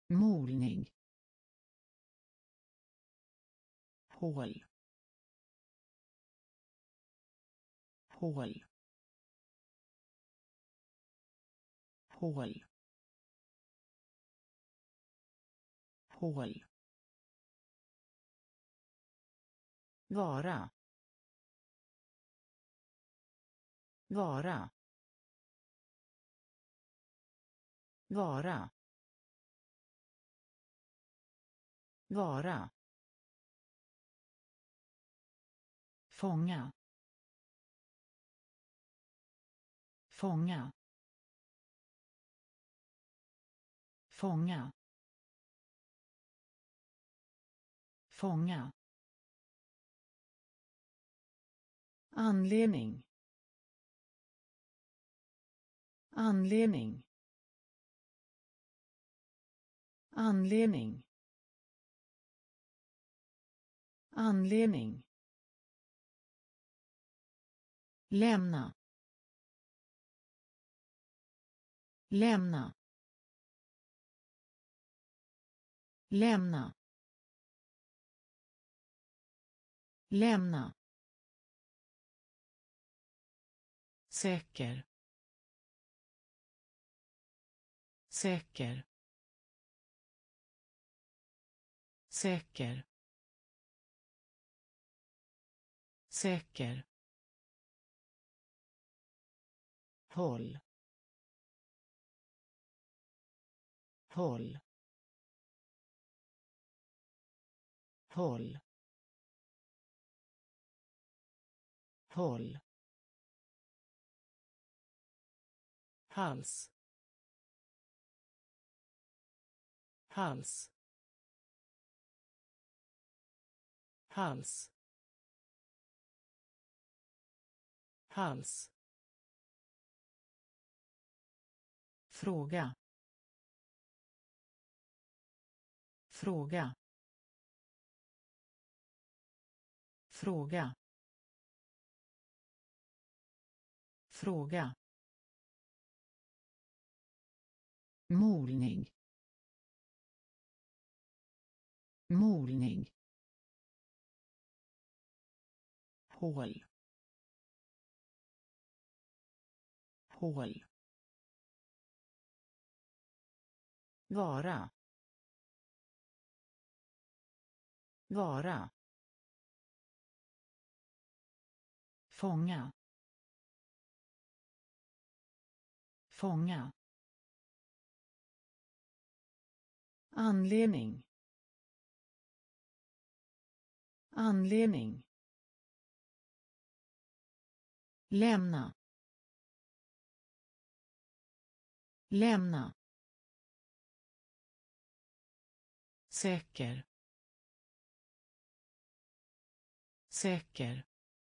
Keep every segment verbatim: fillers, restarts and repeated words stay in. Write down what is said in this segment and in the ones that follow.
molning, hål, hål, hål, hål, vara, vara, vara, vara, fånga, fånga, fånga, fånga, anledning, anledning, anledning, anledning, lämna, lämna, lämna, lämna, säker, säker, säker, säker, håll, håll, håll, håll, hals, hals, hals, hals, fråga, fråga, fråga, fråga, molning, molning, hål, hål, vara, vara, fånga, fånga, anledning, anledning, lämna, lämna, säker, säker,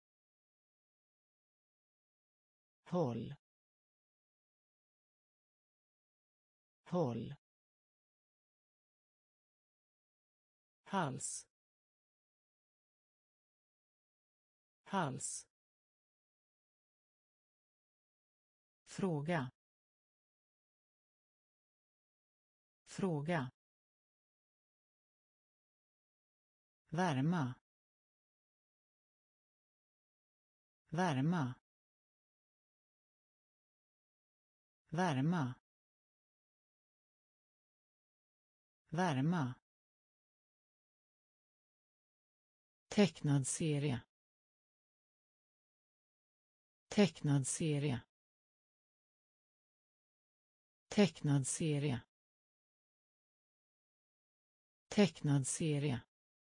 håll, håll, hals, hals, fråga, fråga, värma, värma, värma, värma, tecknad serie, tecknad serie, tecknad serie, tecknad serie,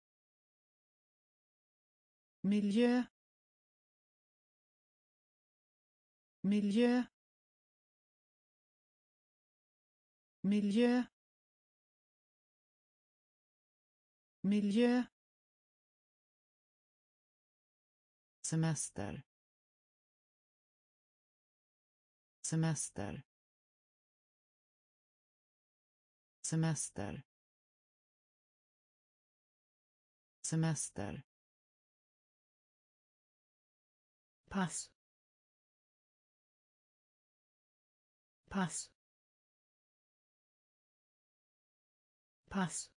miljö, miljö, miljö, miljö, semester, semester, semester, semester, pass, pass, pass,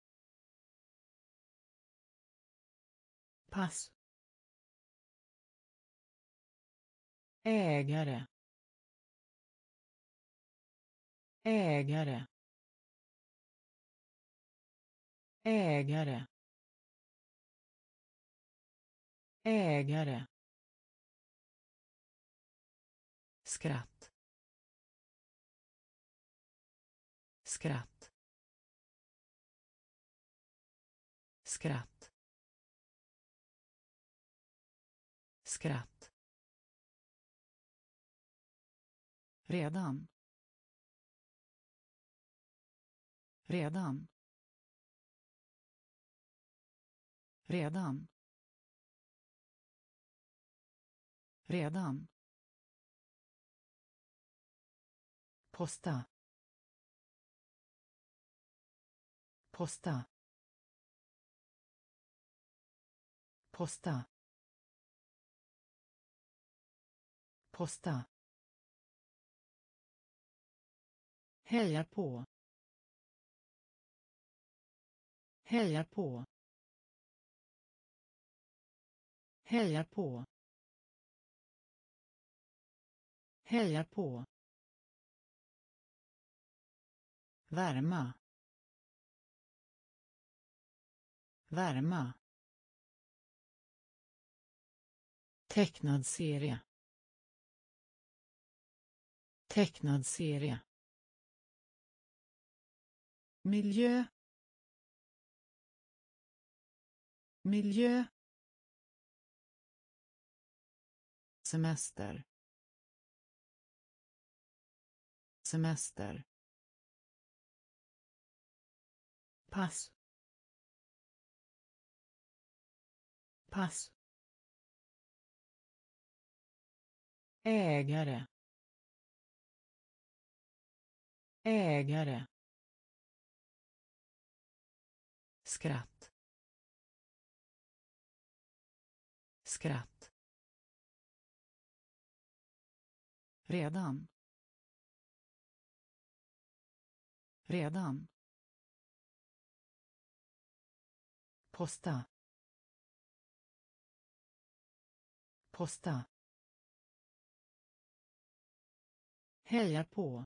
pass, ägare, ägare, ägare, ägare, skratt, skratt, skratt, skratt, redan, redan, redan, redan, posta, posta, posta, posta, heja på, heja på, heja på, heja på, värma, värma, tecknad serie, tecknad serie, miljö, miljö, semester, semester, pass, pass, ägare, ägare, skratt, skratt, redan, redan, posta, posta, heja på,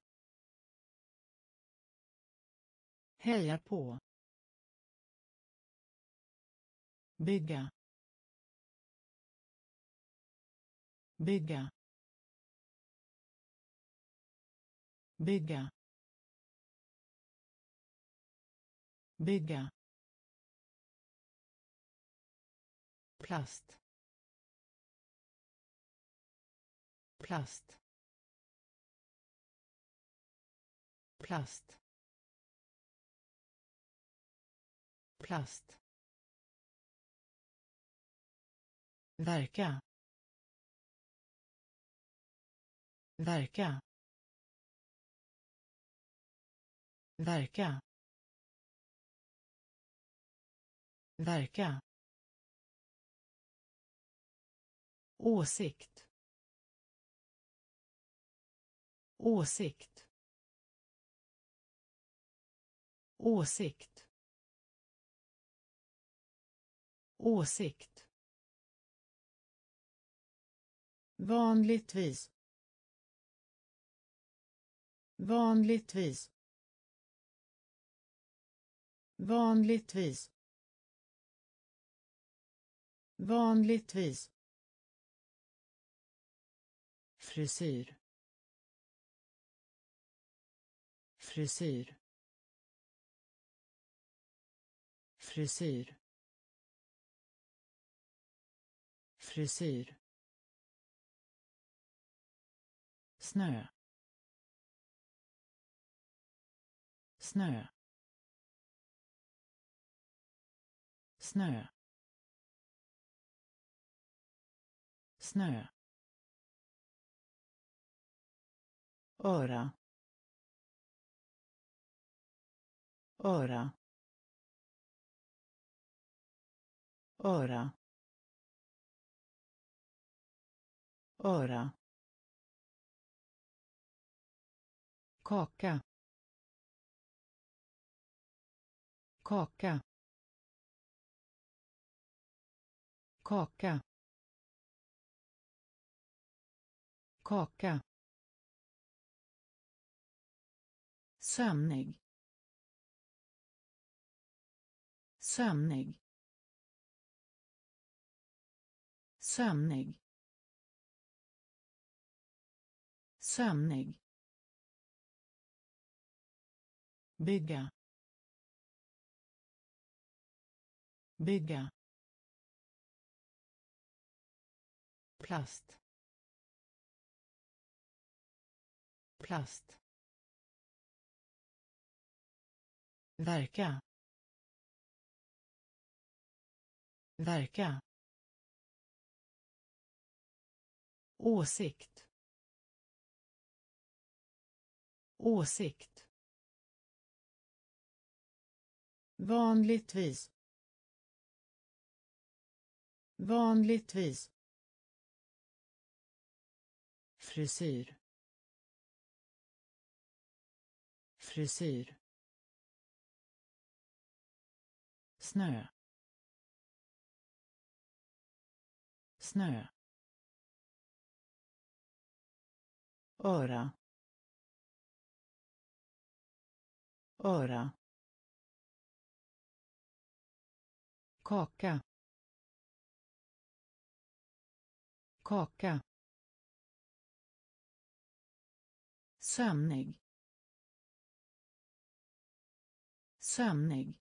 heja på, bygga, bygga, bygga, bygga, plast, plast, plast, plast, verka, verka, verka, verka, åsikt, åsikt, åsikt, åsikt, vanligtvis, vanligtvis, vanligtvis, vanligtvis, frisyr, frisyr, frisyr, frisyr, snö, snö, snö, snö, öra, öra, öra, öra, kaka, kaka kaka kaka sömnig sömnig sömnig sömnig bygga bygga plast plast verka verka åsikt åsikt vanligtvis vanligtvis frisyr frisyr snö snö öra öra kaka kaka sömnig sömnig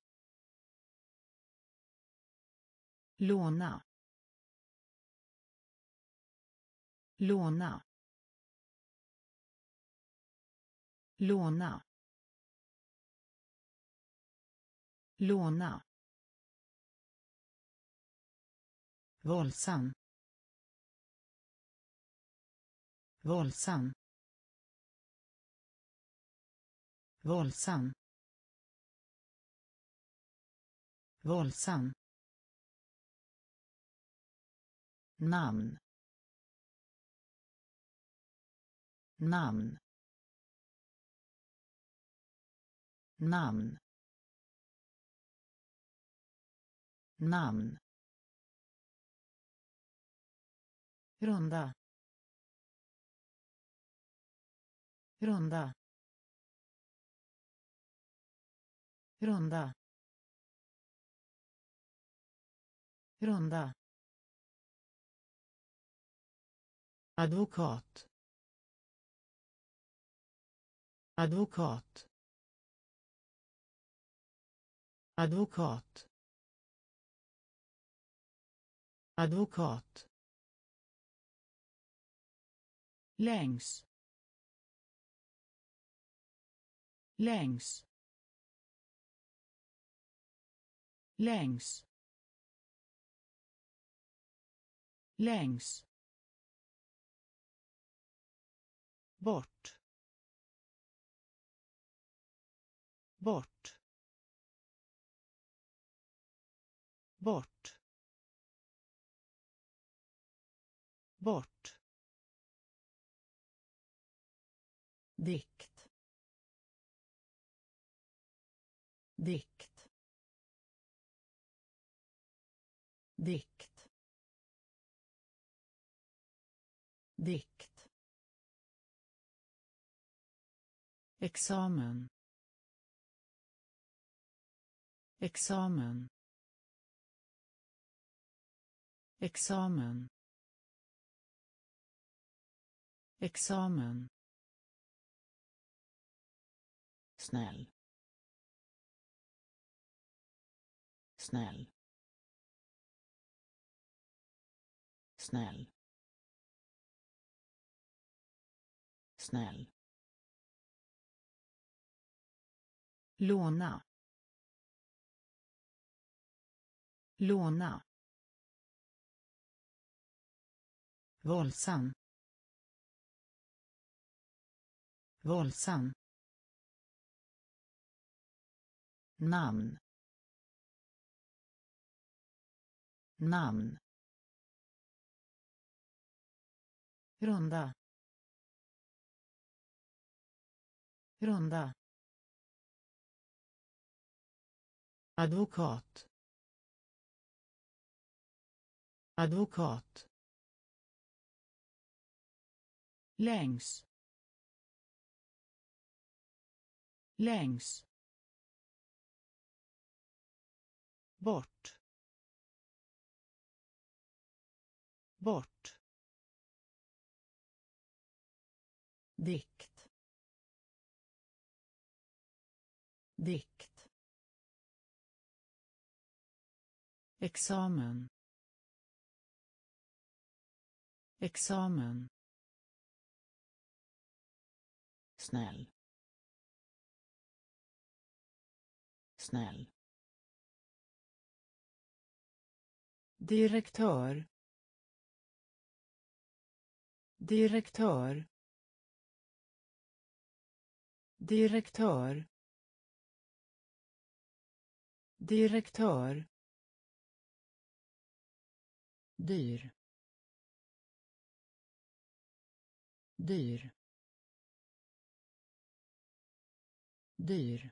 låna låna låna låna våldsam våldsam våldsam våldsam namn namn namn namn runda runda runda runda advokat advokat advokat advokat längs längs längs längs bort bort bort bort dikt dikt dikt dikt examen examen examen examen snäll snäll snäll snäll låna låna våldsam våldsam namn namn runda runda advokat, advokat, längs, längs, bort, bort, dikt, dikt, examen, examen, snäll, snäll, direktör, direktör, direktör, direktör, dyr, dyr, dyr,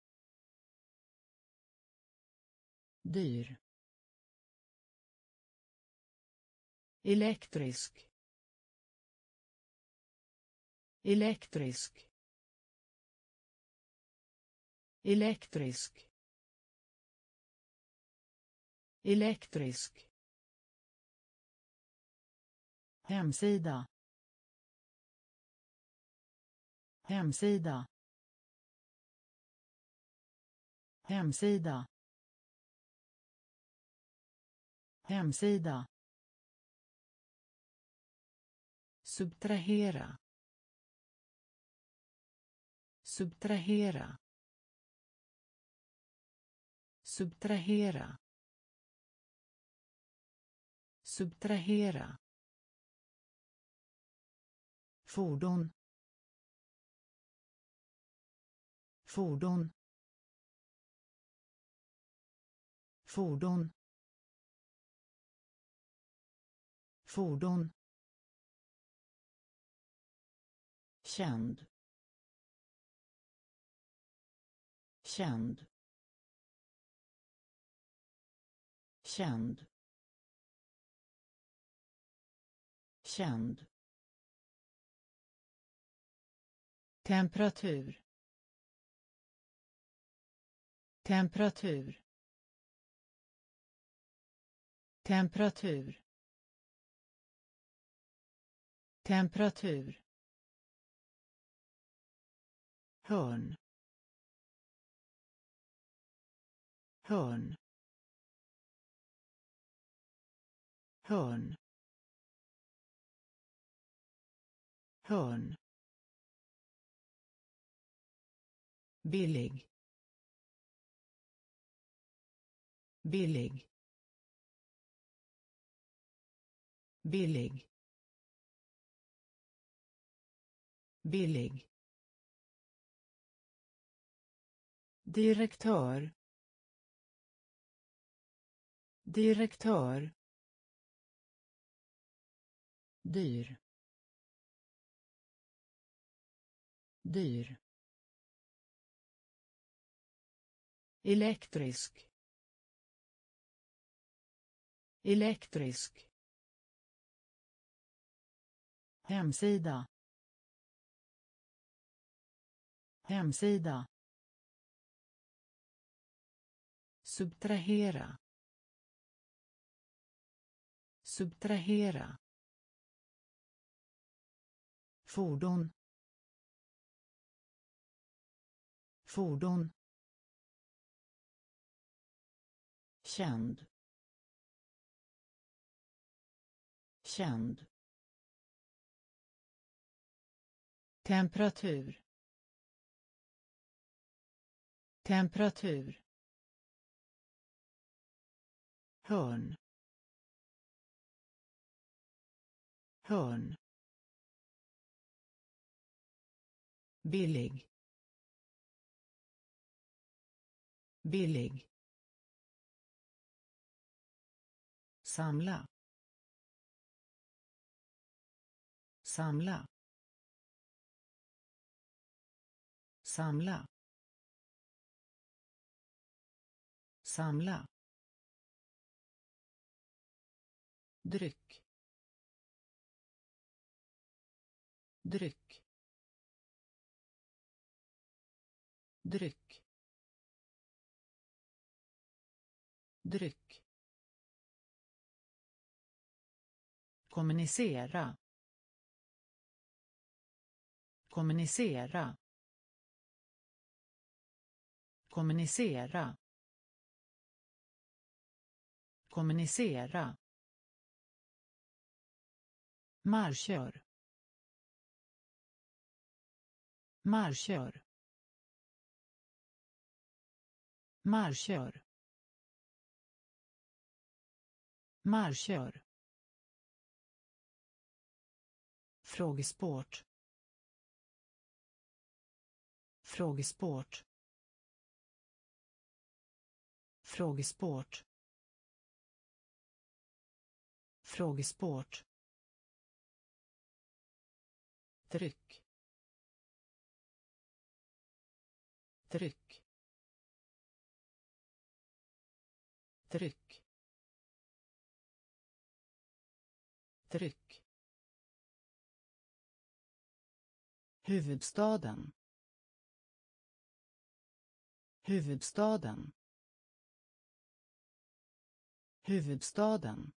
dyr, elektrisk, elektrisk, elektrisk, elektrisk, hemsida, hemsida, hemsida, hemsida, subtrahera, subtrahera, subtrahera, subtrahera, fordon, fordon, fordon, fordon, känd, känd, känd, känd, temperatur, temperatur, temperatur, temperatur, hörn, hörn, hörn, hörn, billig, billig, billig, billig, direktör, direktör, dyr, dyr, elektrisk, elektrisk, hemsida, hemsida, subtrahera, subtrahera, fordon, fordon, känd, känd, temperatur, temperatur, hörn, hörn, billig, billig, samla, samla, samla, Samla. Dryck. Dryck. Dryck. Dryck. Kommunicera. Kommunicera. Kommunicera. Kommunicera. Marschör. Marschör. Marschör. Marschör. Frågesport. Frågesport. Frågesport. Frågesport. Tryck. Tryck. Tryck. Tryck. Huvudstaden. Huvudstaden. Huvudstaden.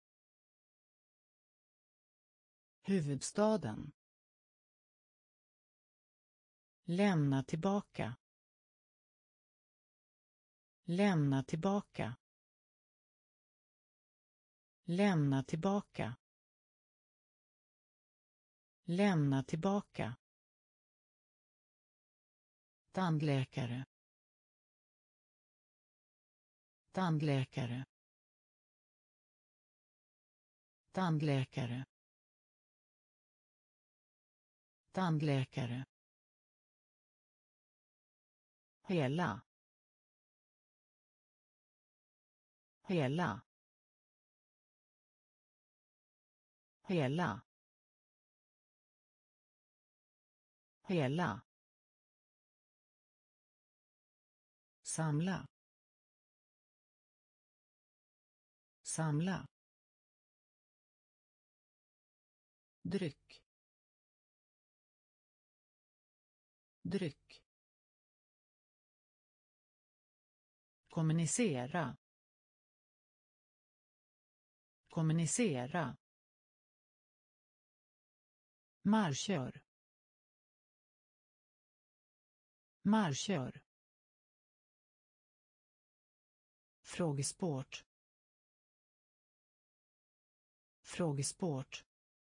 Huvudstaden. Lämna tillbaka. Lämna tillbaka. Lämna tillbaka. Lämna tillbaka. Tandläkare. Tandläkare. Tandläkare. Tandläkare. Hela. Hela. Hela. Hela. Samla. Samla. Dryck. Dryck. Kommunicera. Kommunicera. Marschör. Marschör. Frågesport. Frågesport.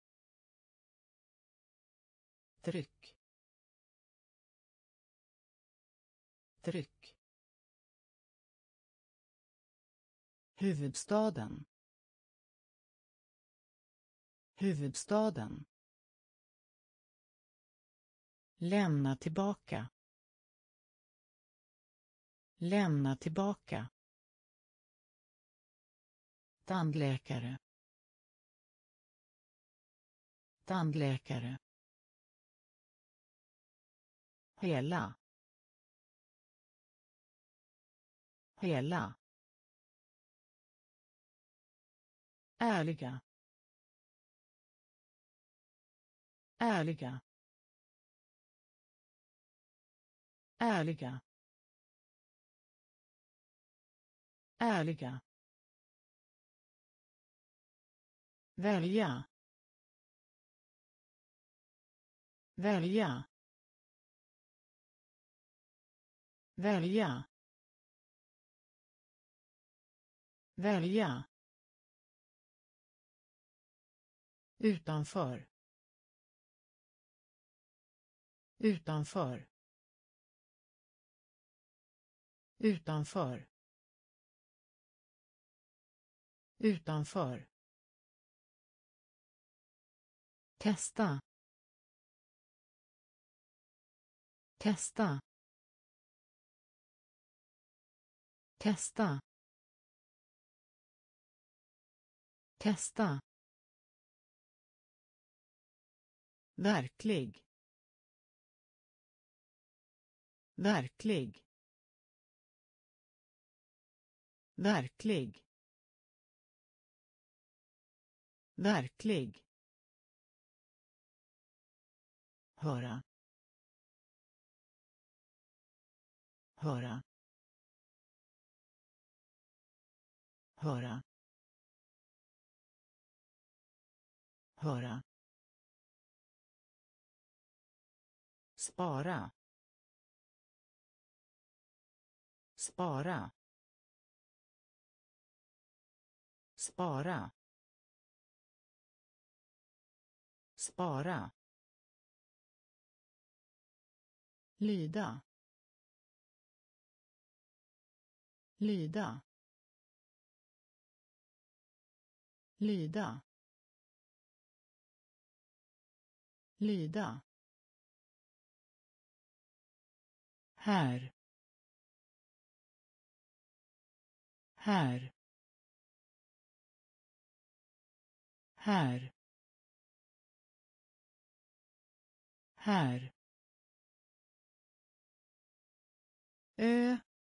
Tryck. Tryck. Huvudstaden. Huvudstaden. Lämna tillbaka. Lämna tillbaka. Tandläkare. Tandläkare. Hela. Hela. Ärliga. Ärliga. Ärliga. Ärliga. Välja. Välja. Välja. Välja. Utanför. Utanför. Utanför. Utanför. Testa. Testa. Testa. Testa. Verklig. Verklig. verklig, verklig, höra, höra, höra, höra, spara, spara, spara, spara, lyda, lyda, lyda, lyda, här, här, här, här, ö,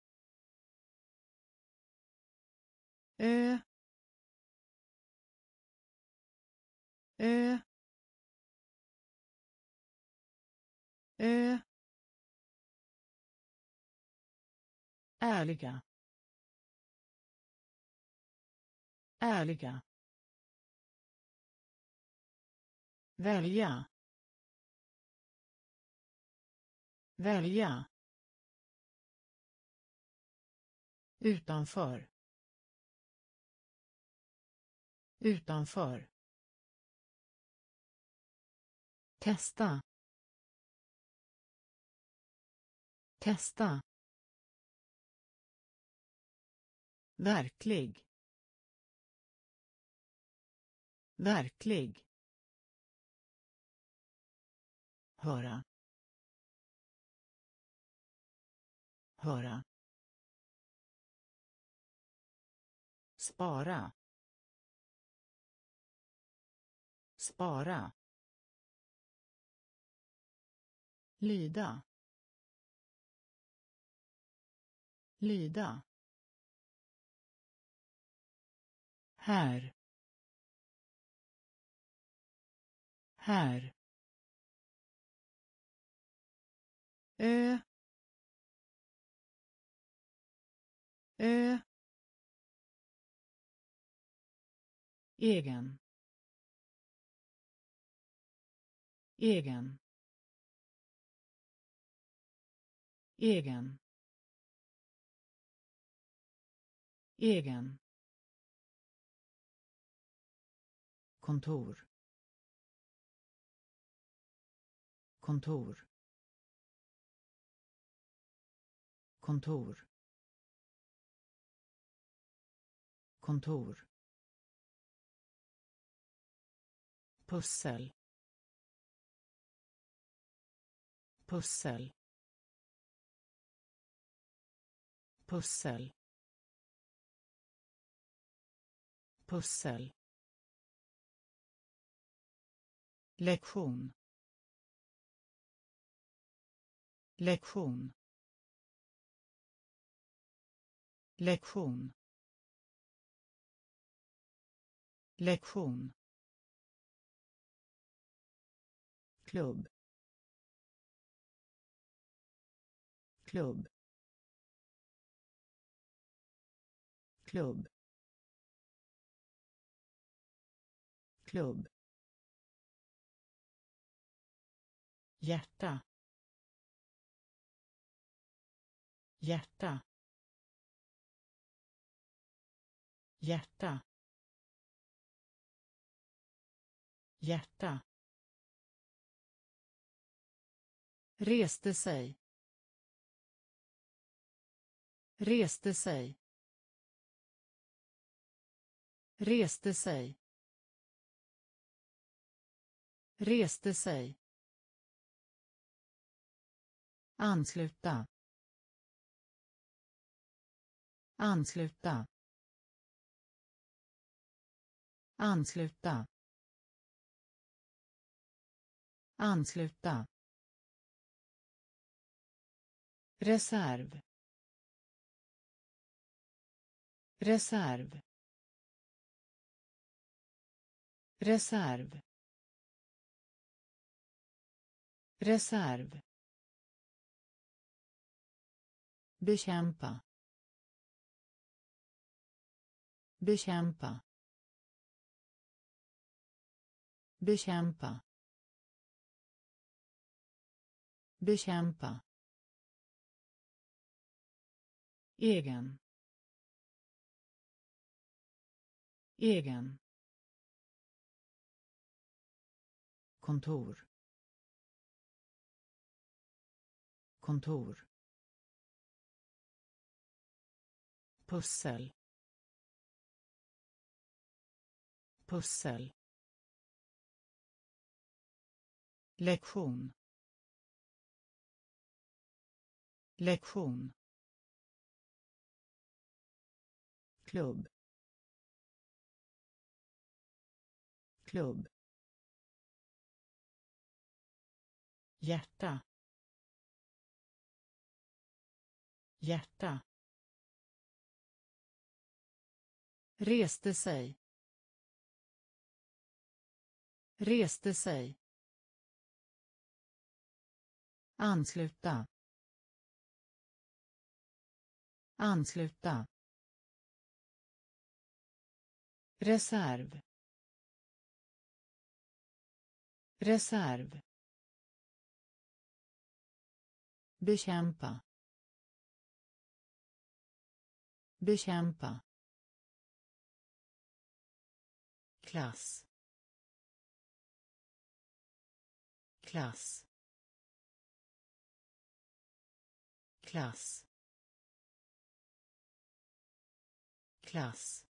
ö, ö, ö, ärliga, ärliga, välja, välja, utanför, utanför, testa, testa, verklig, verklig, höra, höra, spara, spara, lyda, lyda, här, här, ö, ö, egen, egen, egen, egen, kontor, kontor, kontor, kontor, pussel, pussel, pussel, pussel, lektion, lektion, lektion, lektion, klubb, klubb, klubb, klubb, hjärta, hjärta, hjärta, hjärta, reste sig, reste sig, reste sig, reste sig, ansluta, ansluta, ansluta, ansluta, reserv, reserv, reserv, reserv, bekämpa, bekämpa, bekämpa, bekämpa, egen, egen, kontor, kontor, pussel, pussel, lektion, lektion, klubb, klubb, hjärta, hjärta, reste sig, reste sig, ansluta, ansluta, reserv, reserv, bekämpa, bekämpa, klass, klass, klass, klass,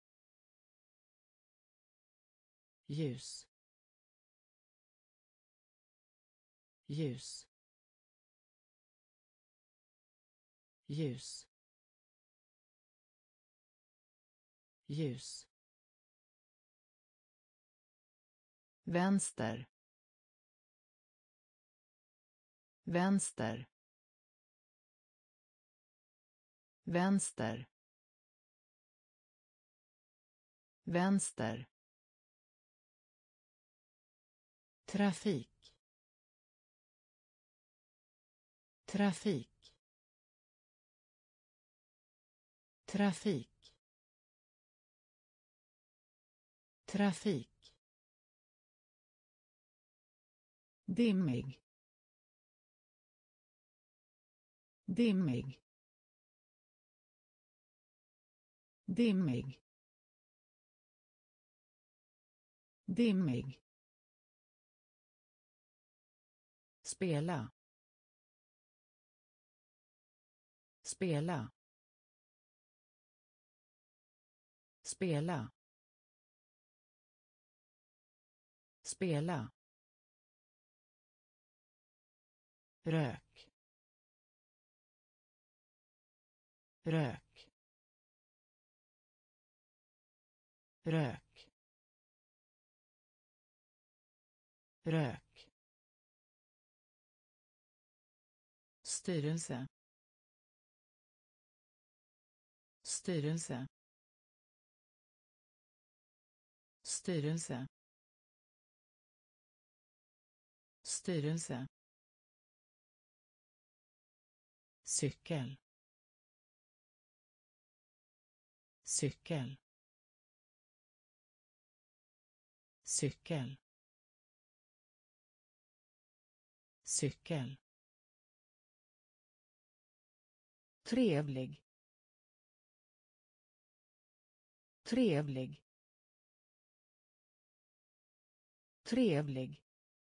ljus, ljus, ljus, ljus, vänster, vänster, vänster, vänster, trafik, trafik, trafik, trafik, dimmig, dimmig, dimmig, dimmig, spela, spela, spela, spela, rök, rök, rök, rök, styrelse, styrelse, styrelse, styrelse, cykel, cykel, cykel, cykel, trevlig, trevlig, trevlig,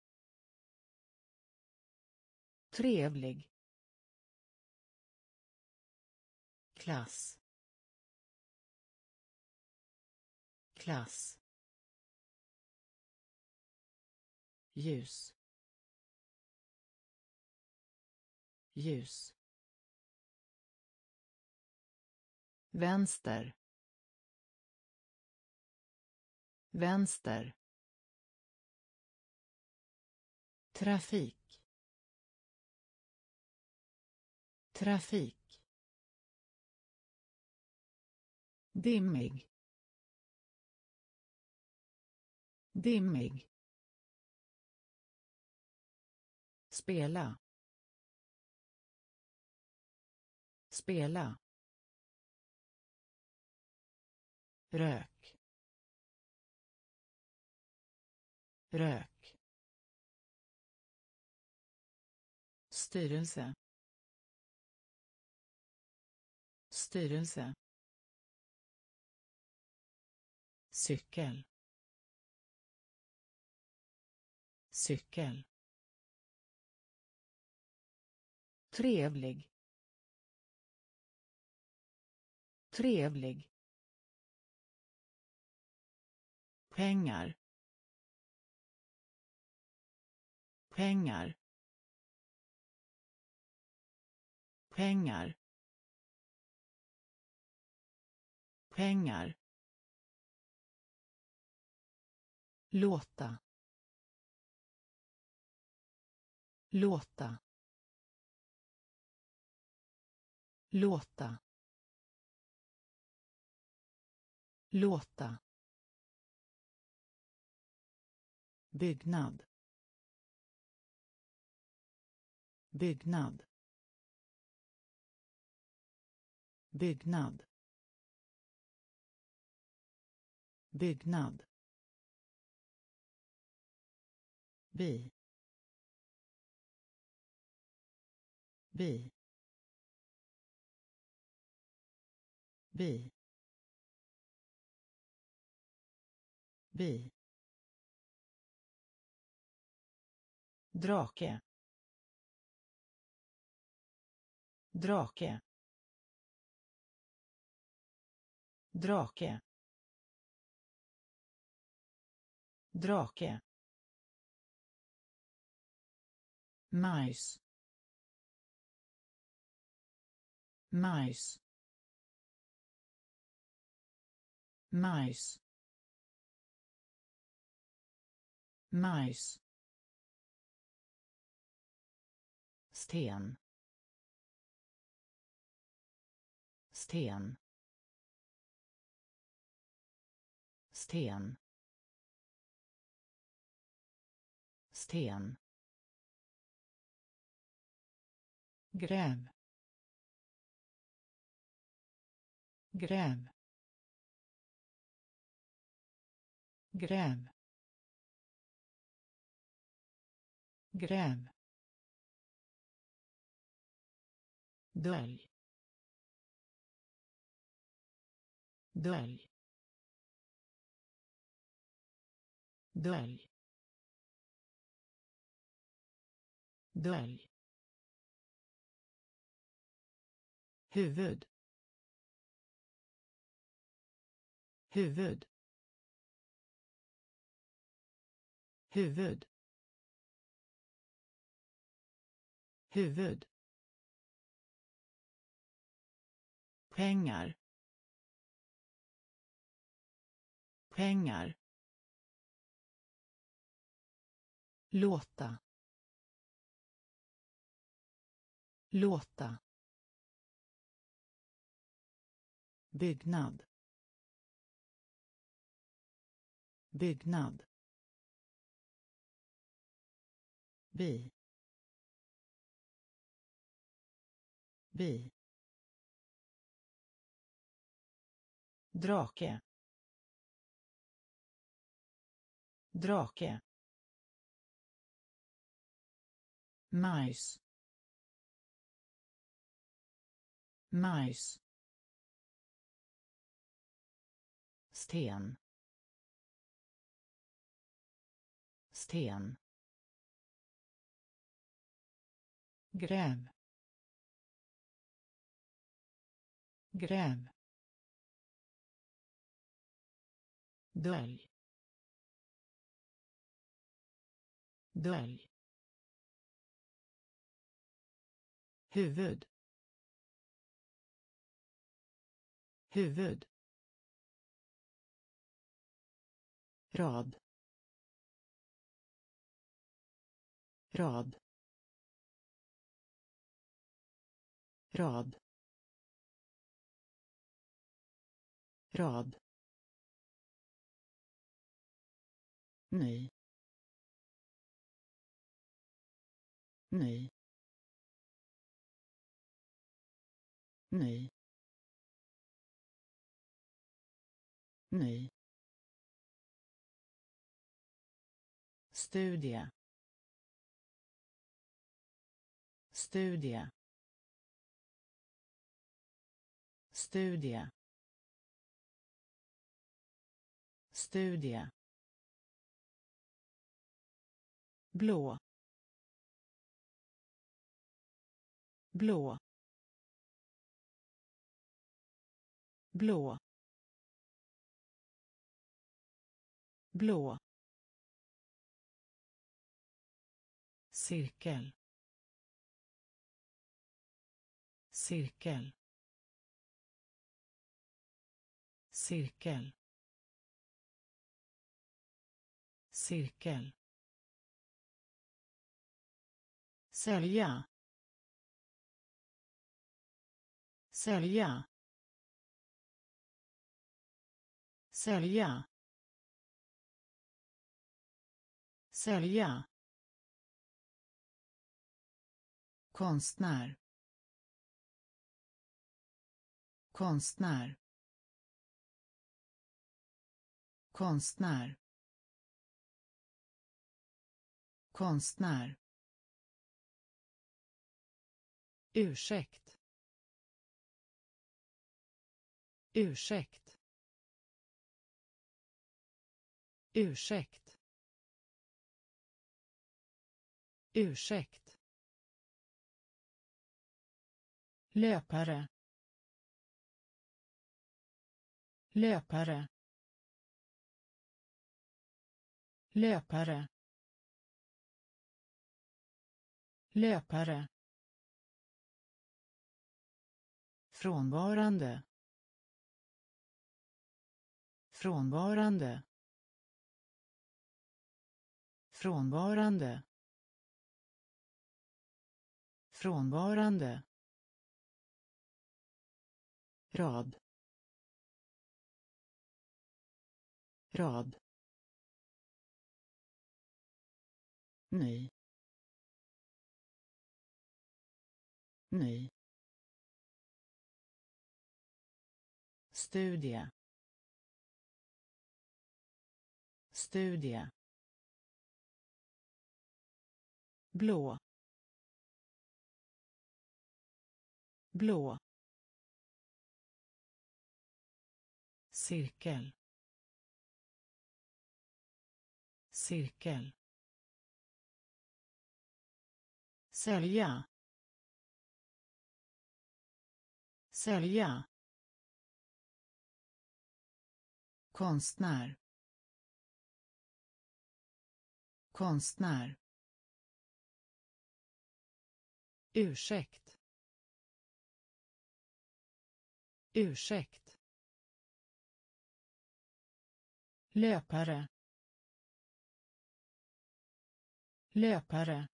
trevlig, klass, klass, ljus, ljus, vänster, vänster, trafik, trafik, dimmig, dimmig, spela, spela, rök, rök, styrelse, styrelse, cykel, cykel, trevlig, trevlig, pengar, pengar, pengar, pengar, låta, låta, låta, låta, byggnad, byggnad, byggnad, byggnad, bi, bi, bi, bi, drake, drake, drake, drake, majs, majs, majs, majs, sten, sten, sten, sten, gräv, gräv, gräv, gräv, dölj, dölj, dölj, dölj, huvud, huvud, huvud, huvud, pengar, pengar, låta, låta, byggnad, byggnad, bi, bi, drake, drake, majs, majs, sten, sten, gräv, gräv, dölj, dölj, huvud, huvud, rad, rad, rad, rad, ny, ny, ny, ny, studie, studie, studie, studie, blå, blå, blå, blå, cirkel, cirkel, cirkel, cirkel, sälja, sälja, sälja, sälja, konstnär, konstnär, konstnär, konstnär, ursäkt, ursäkt, ursäkt, ursäkt, löpare, löpare, löpare, löpare, frånvarande, frånvarande, frånvarande, frånvarande, rad, rad, ny, ny, studie, studie, blå, blå, cirkel, cirkel, sälja, sälja, konstnär, konstnär, ursäkt, ursäkt, löpare, löpare,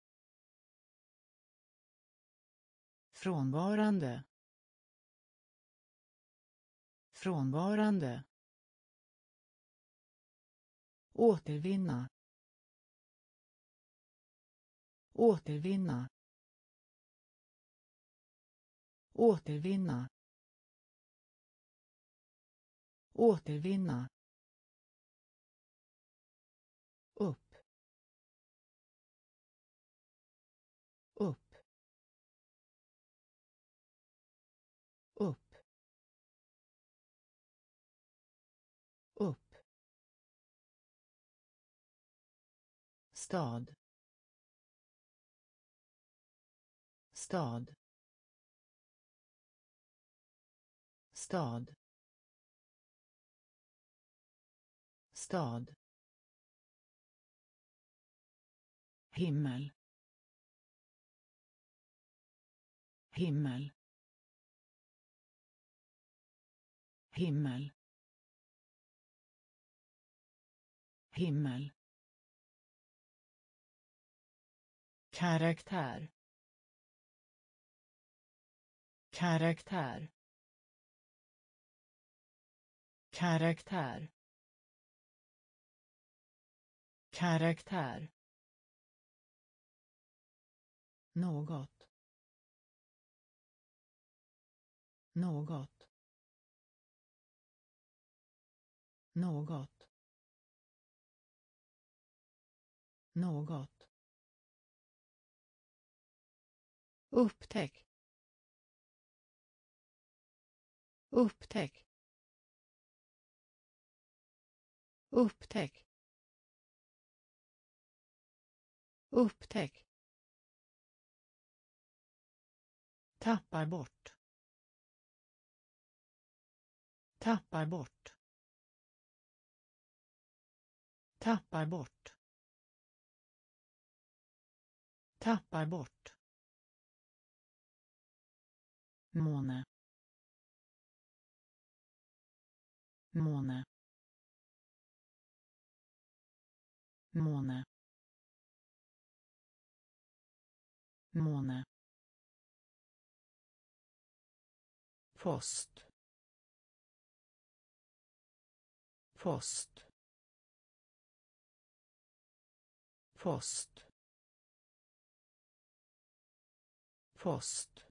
frånvarande, frånvarande, återvinna, återvinna, återvinna, återvinna, upp, upp, upp, upp, stad, stad, stad, stad, himmel, himmel, himmel, himmel, karaktär, karaktär, karaktär, karaktär, något, något, något, något, upptäck, upptäck, upptäck, upptäck, tappar bort, tappar bort, tappar bort, tappar bort, måne, måne, måne, måne, post, post, post, post,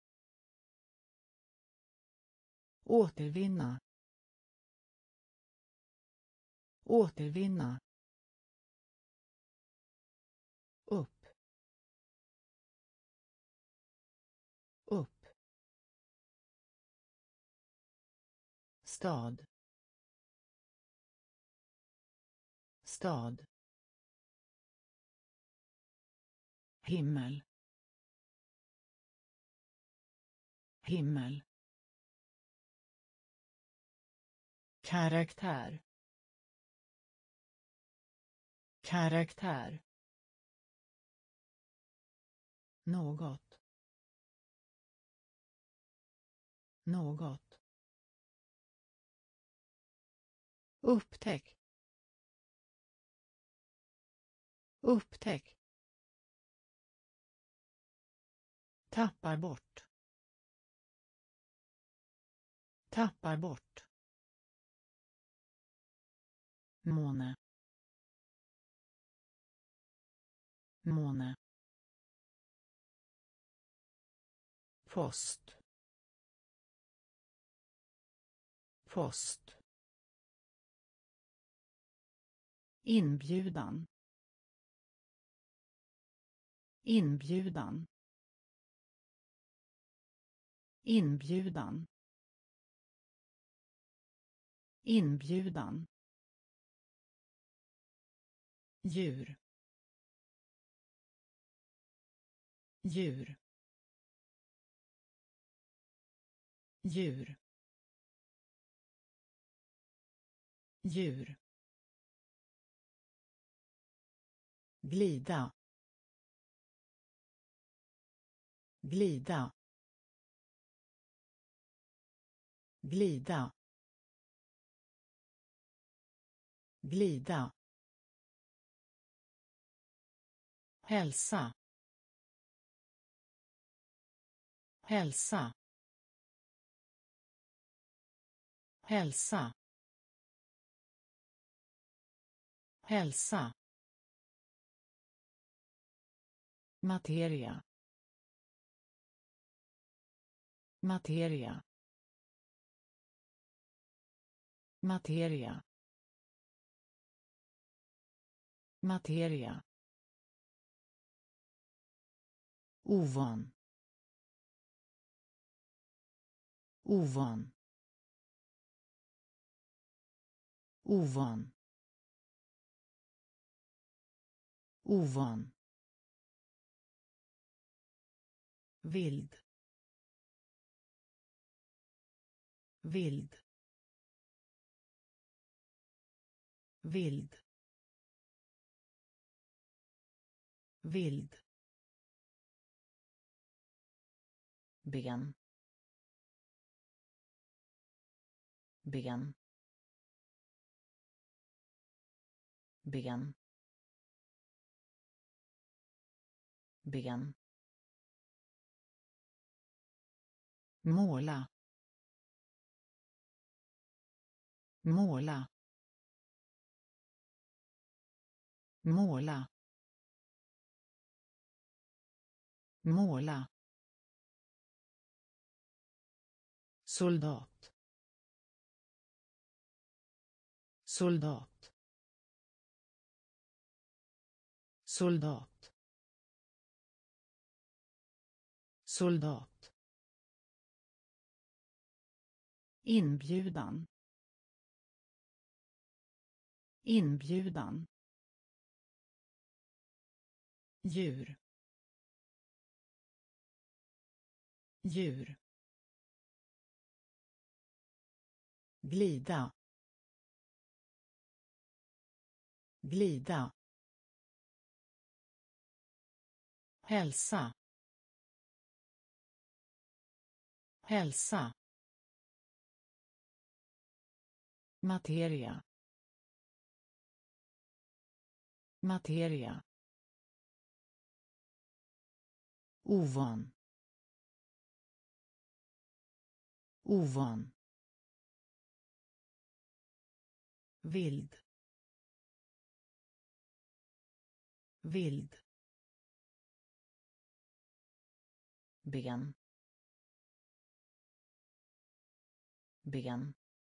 återvinna, återvinna, upp, upp, stad, stad, himmel, himmel, karaktär, karaktär, något, något, upptäck, upptäck, tappar bort, tappar bort, måne, måne, post, post, inbjudan, inbjudan, inbjudan, inbjudan, djur, djur, djur, djur, glida, glida, glida, glida, hälsa, hälsa, hälsa, hälsa, materia, materia, materia, materia, ovan, ovan, ovan, ovan, vild, vild, vild, vild, ben, ben, ben, ben, måla, måla, måla, måla, soldat, soldat, soldat, soldat, inbjudan, inbjudan, djur, djur, glida, glida, hälsa, hälsa, materia, materia, ovan, ovan, vild, vild, ben, ben,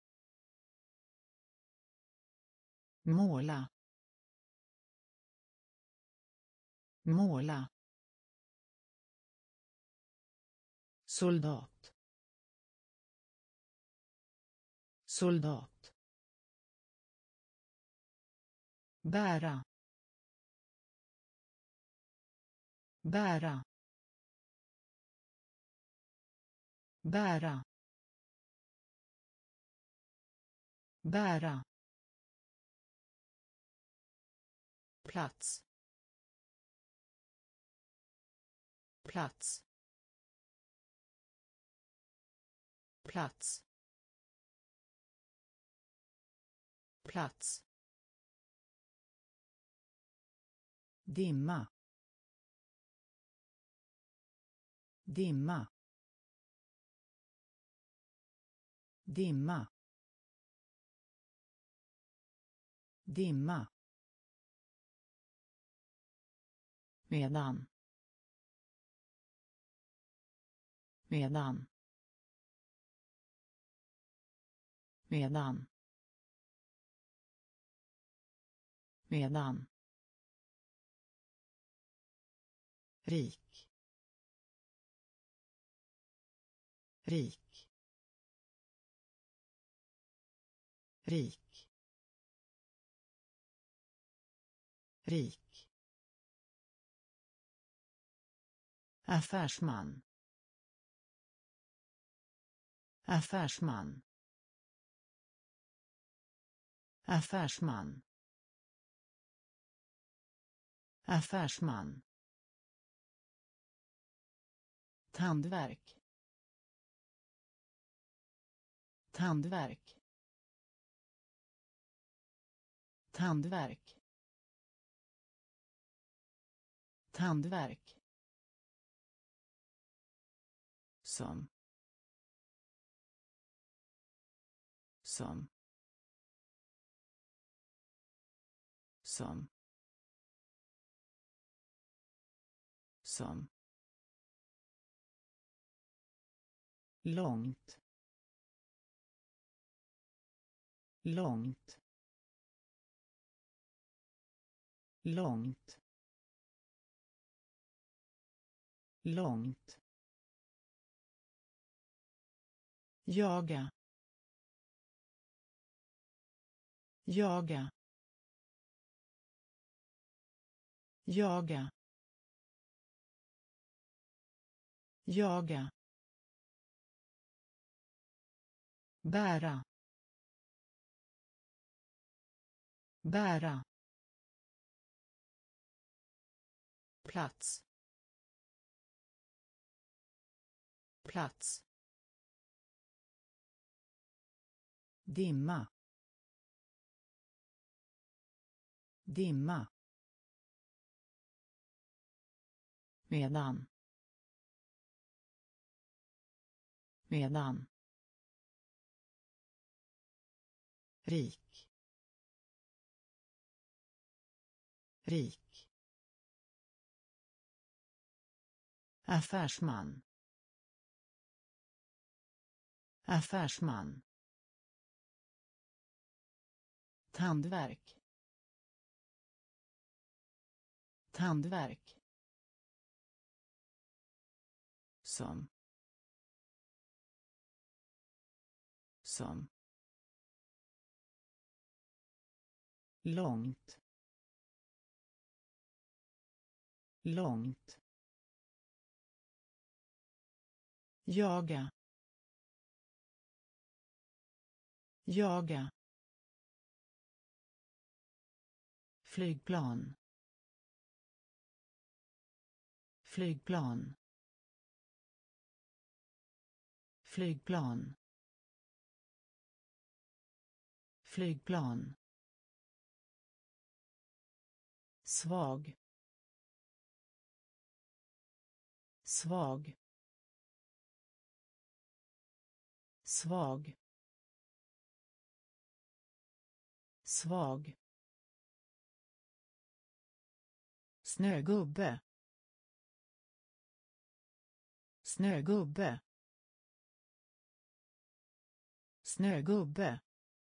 måla, måla, soldat, soldat, bära, bära, bära, bära, plats, plats, plats, plats, dimma, dimma, dimma, dimma, medan, medan, medan, medan, rik, rik, rik, rik, affärsman, affärsman, affärsman, affärsman, tandvärk, tandvärk, tandvärk, tandvärk, som, som, som, som, långt, långt, långt, långt, jaga, jaga, jaga, jaga, bära, bära, plats, plats, dimma, dimma, medan, medan, rik, rik, affärsman, affärsman, tandvärk, tandvärk, som, som, långt, långt, jaga, jaga, flygplan, flygplan, flygplan, flygplan, svag, svag, svag, svag, snögubbe, snögubbe, snögubbe,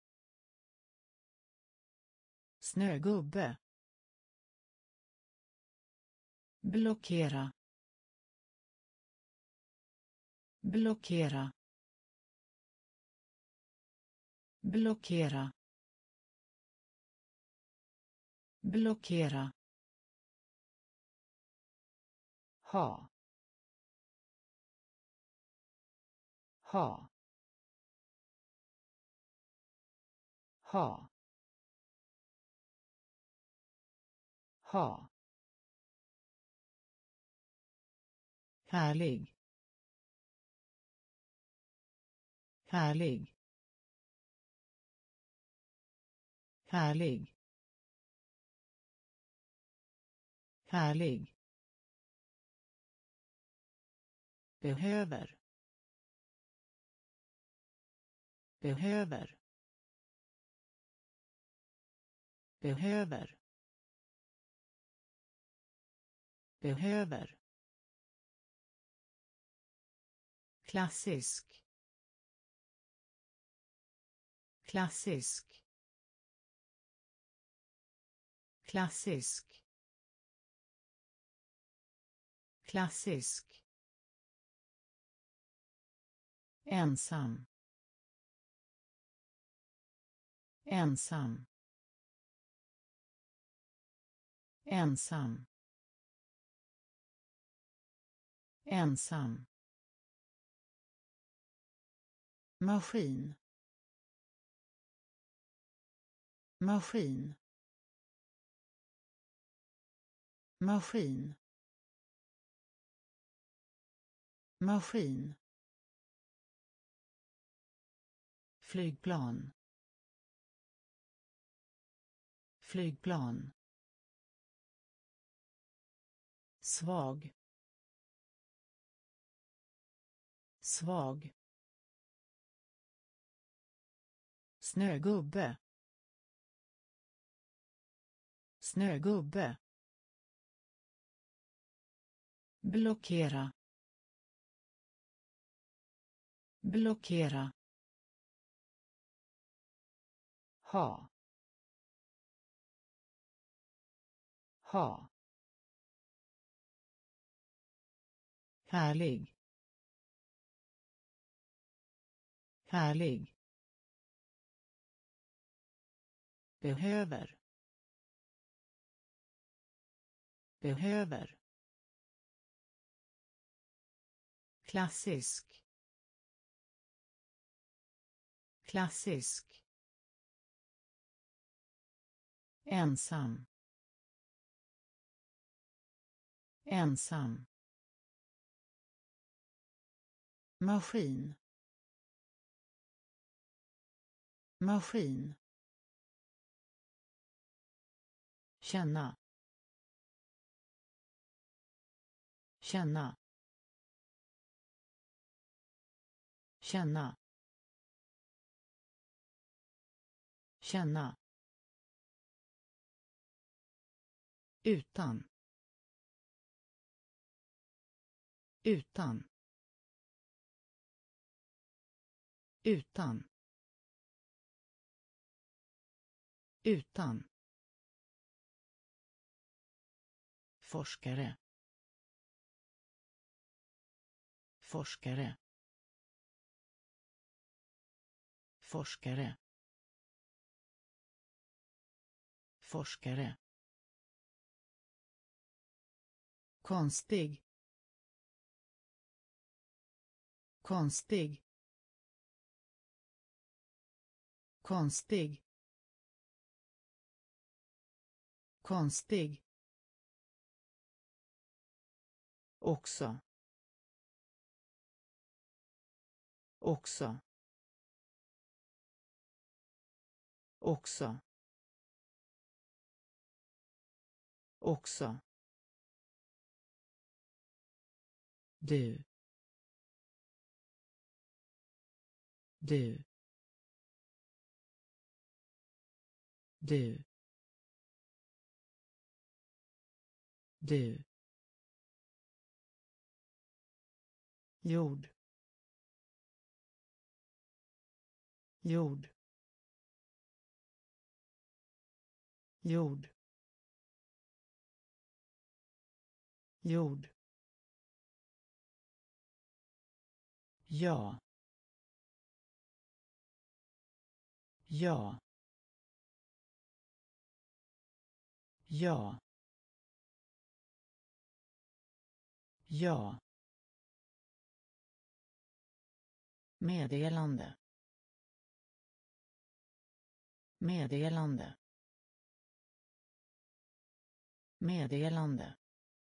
snögubbe, blockera, blockera, blockera, blockera, ha, ha, ha, ha, härlig, härlig, härlig, härlig, behöver, behöver, behöver, behöver, klassisk, klassisk, klassisk, klassisk, ensam, ensam, ensam, ensam, maskin, maskin, maskin, maskin, flygplan, flygplan, svag, svag, snögubbe, snögubbe, blockera, blockera, ha, ha, härlig, härlig, behöver, behöver, klassisk, klassisk, ensam, ensam, maskin, maskin, känna, känna, känna, Känna. Utan. Utan. Utan. Utan. Forskare. Forskare. Forskare. Forskare. Konstig. Konstig. Konstig. Konstig. Också. Också. Också. Också. Du. Du. Du. Du. Jord. Jord. Jord. Jord. Ja. Ja. Ja. Ja. Meddelande. Meddelande. Meddelande.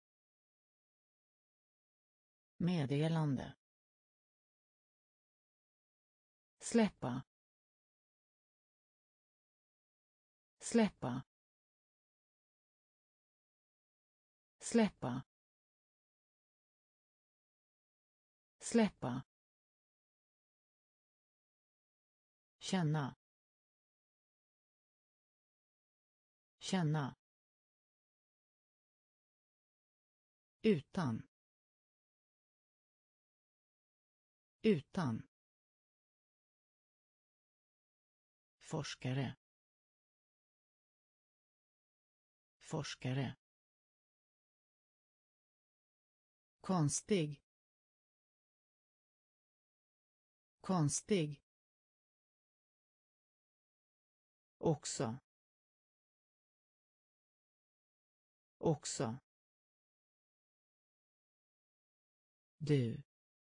Meddelande. Släppa. Släppa. Släppa. Släppa. Känna. Känna. Utan. Utan. Forskare. Forskare. Konstig. Konstig. Också. Också. Du.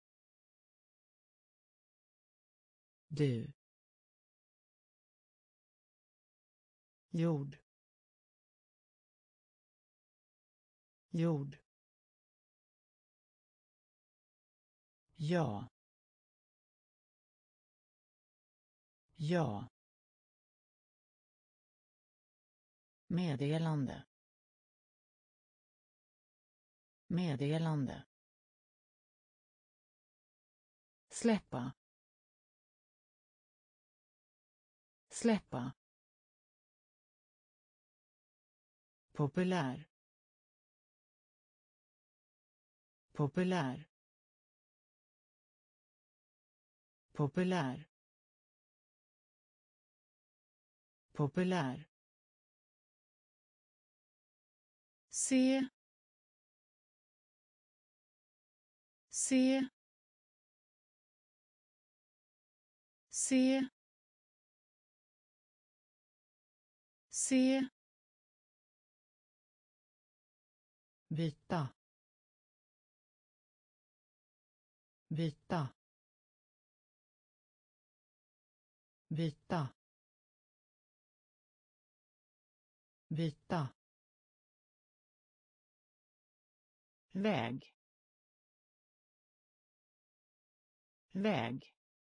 Du. Jord. Jord. Ja. Ja. Meddelande. Meddelande. Släppa. Släppa. Populär. Populär. Populär. Populär. Se. Se. Se. Se. Byta. Byta. Byta. Byta. Väg. Väg.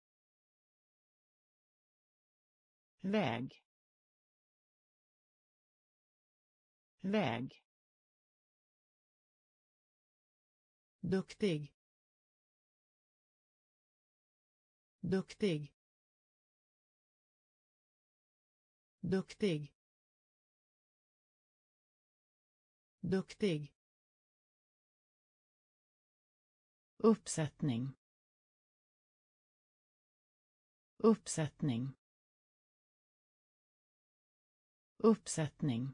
Väg. Väg. Duktig. Duktig. duktig, duktig, uppsättning, uppsättning, uppsättning,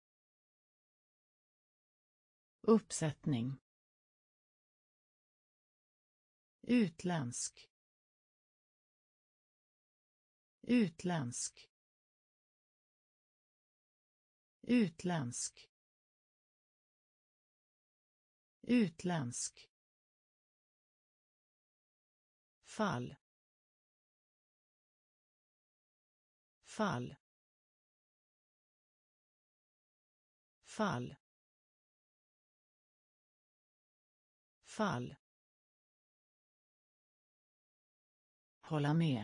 uppsättning, utländsk, utländsk, utländsk, utländsk, fall, fall, fall, fall, hålla med,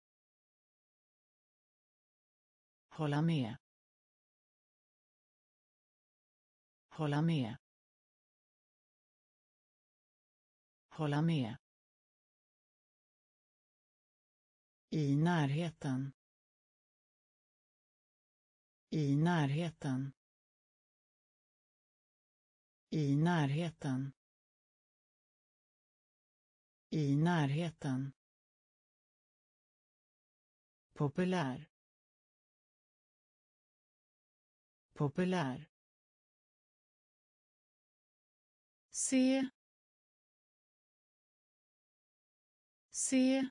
hålla med, hålla med, hålla med, i närheten, i närheten, i närheten, i närheten, populär, populär, se, se,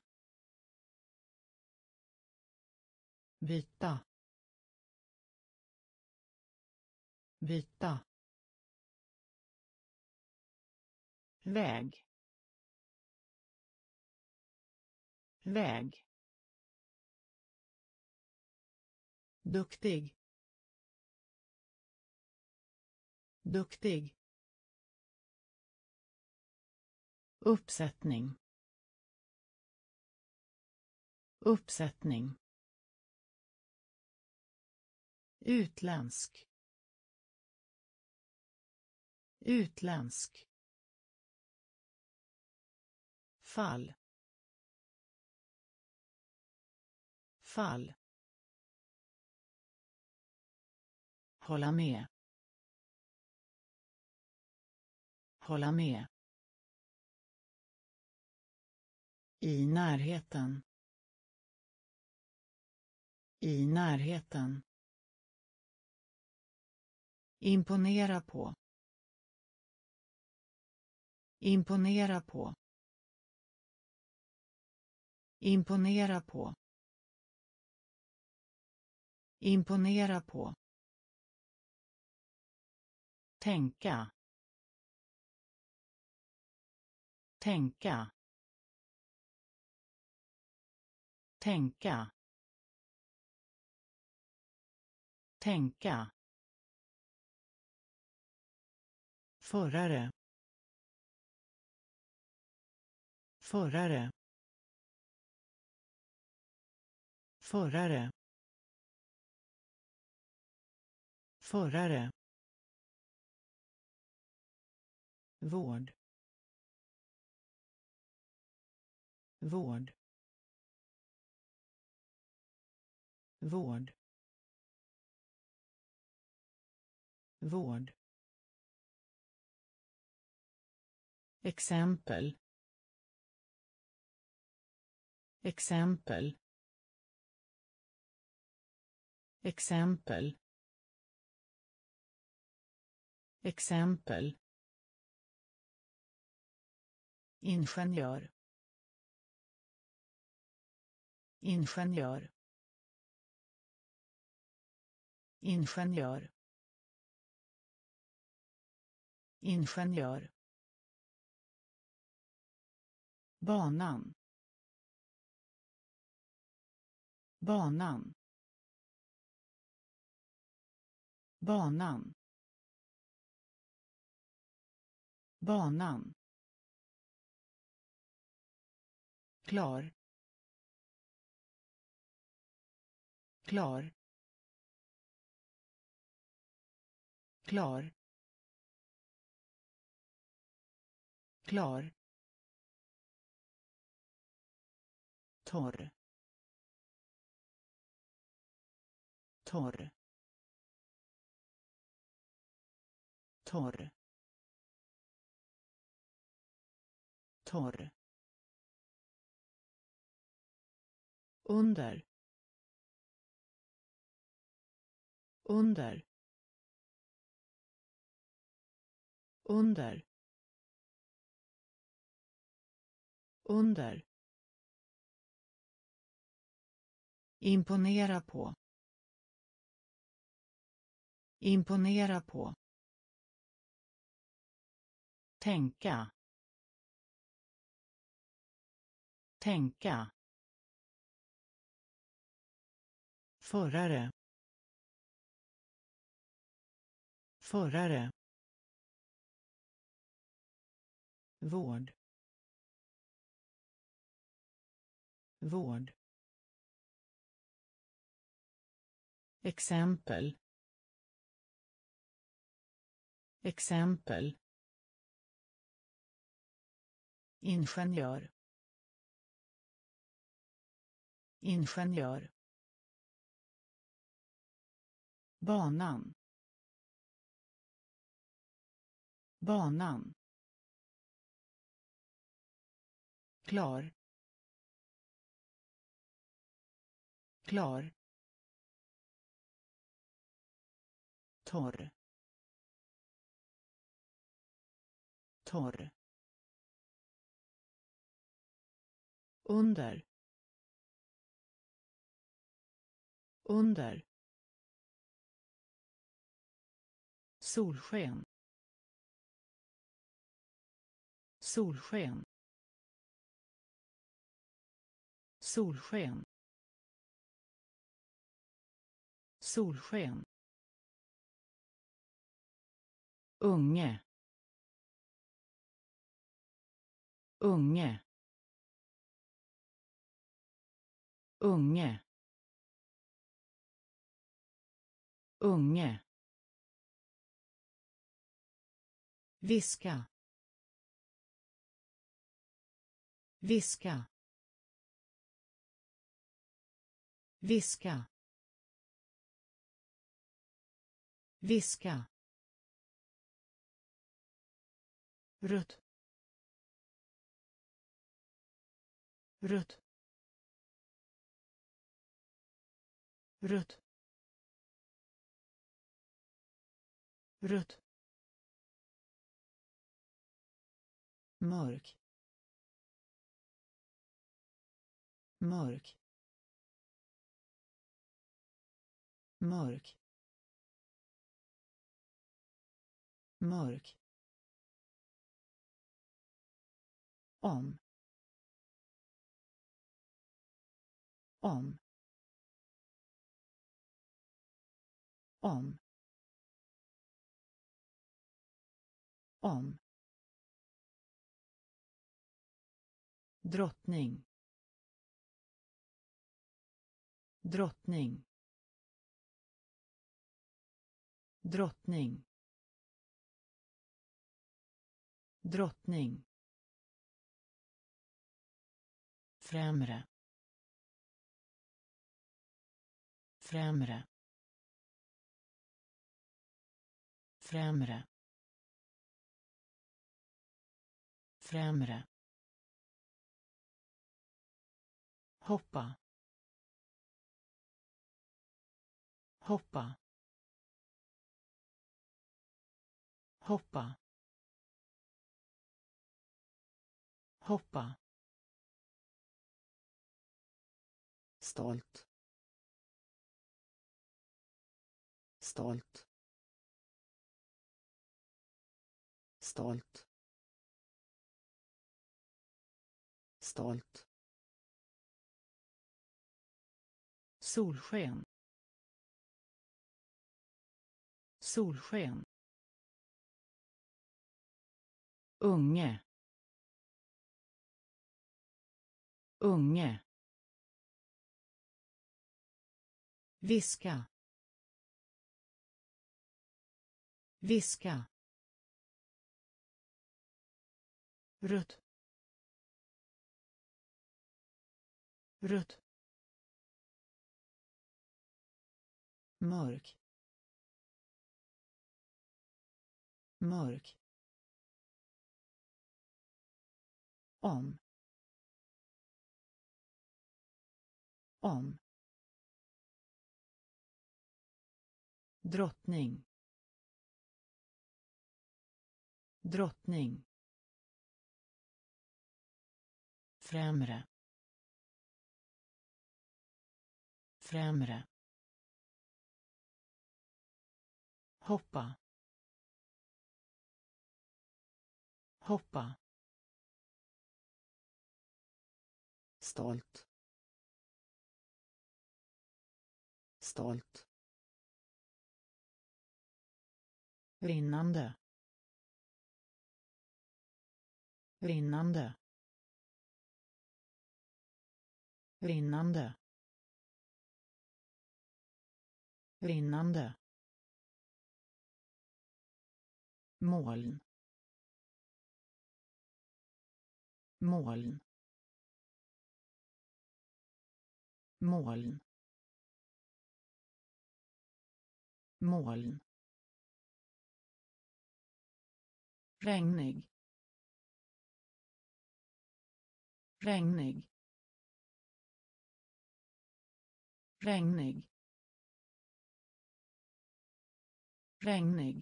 byta, byta, väg, väg, duktig, duktig, uppsättning, uppsättning, utländsk, utländsk, fall, fall, hålla med, hålla med, i närheten, i närheten, imponera på, imponera på, imponera på, imponera på, tänka, tänka, tänka, tänka, förare, förare, förare, förare, vård, vård, vård, vård, exempel, exempel, exempel, exempel, ingenjör, ingenjör, ingenjör, ingenjör, banan, banan, banan, banan, klar, klar, klar, klar, torr, torr, torr, torr, under, under, under, under, imponera på, imponera på, tänka, tänka, förare, förare, vård, vård, exempel, exempel, ingenjör, ingenjör, banan, banan, klar, klar, torr, torr, under, under, solsken, solsken, solsken, solsken, unge, unge, unge, unge, viska, viska, viska, viska, rött, rött, rött, rött, mörk, mörk, mörk, mörk, om, om, om, om, drottning, drottning, drottning, drottning, främre, främre, främre, främre, hoppa, hoppa, hoppa, hoppa, stolt, stolt, stolt, stolt, solsken, solsken, unge, unge, viska, viska, rött, rött, mörk, mörk, om, om, drottning, drottning, främre, främre, hoppa, hoppa, stolt, stolt, rinnande, rinnande, rinnande, rinnande, moln, moln, moln, moln, regnig, regnig, regnig, regnig,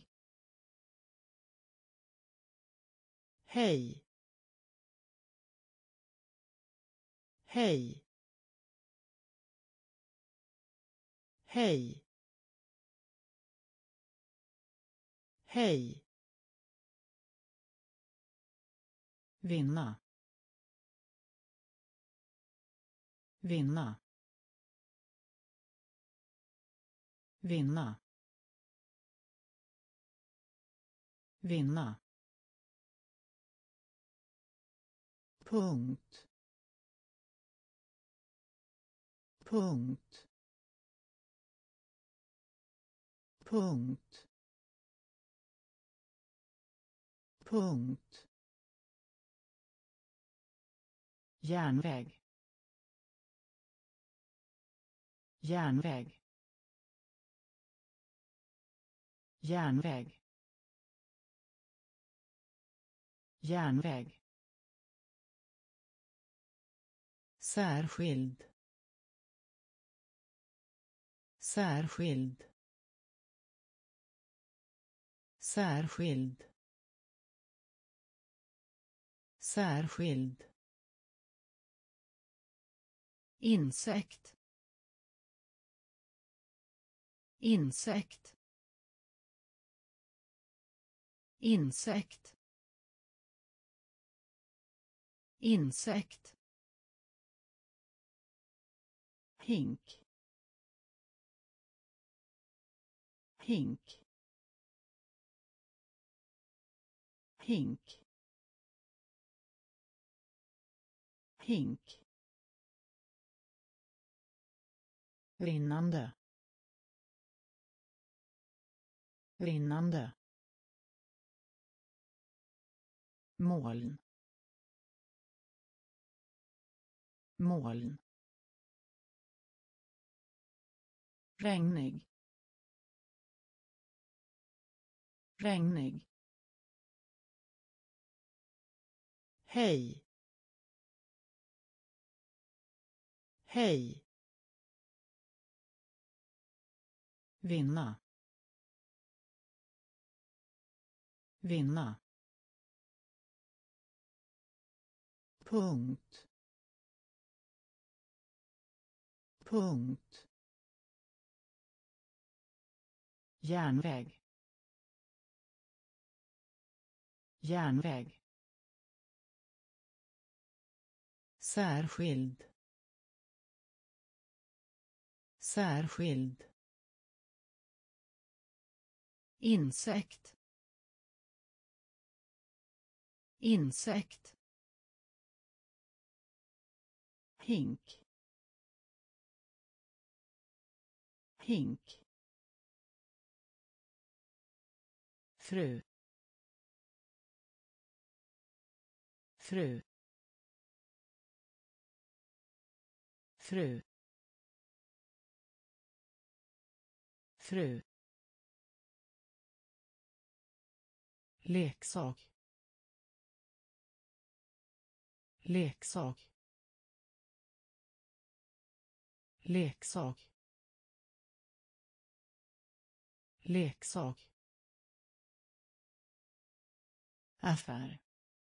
hej, hej, hej, hej, vinna, vinna, vinna, vinna, punkt, punkt, punkt, punkt, järnväg, järnväg, järnväg, järnväg, särskild, särskild, särskild, särskild, insekt, insekt, insekt, insekt, hink, hink, hink, hink, rinnande, rinnande, moln, moln, regnig, regnig, hej, hej, vinna, vinna, punkt, punkt, järnväg, järnväg, särskild, särskild, insekt, insekt, hink, hink, fru, fru, fru, fru, leksak, leksak, leksak, leksak, affär,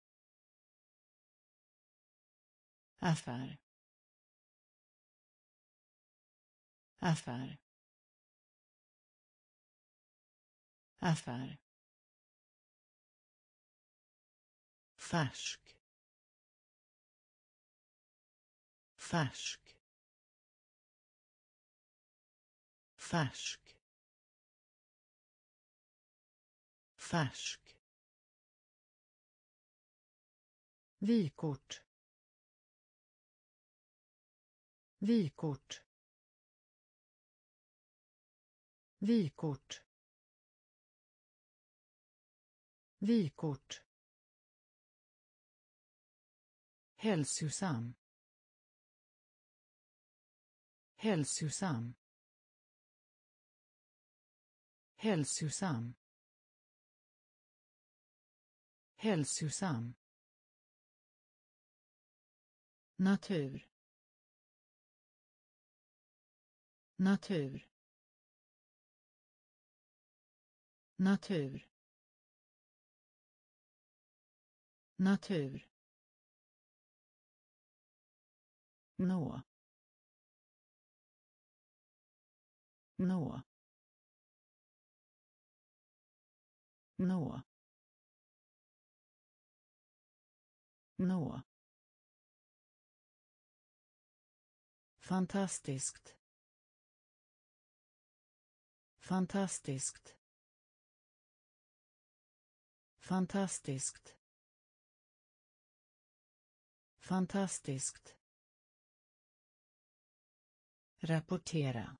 affär, affär, affär, färsk, färsk, färsk, färsk, vykort, vykort, vykort, vykort, hälsosam, hälsosam, hälsosam, hälsosam, natur, natur, natur, natur, nå, nå, nå, nå, fantastiskt, fantastiskt, fantastiskt, fantastiskt, rapportera,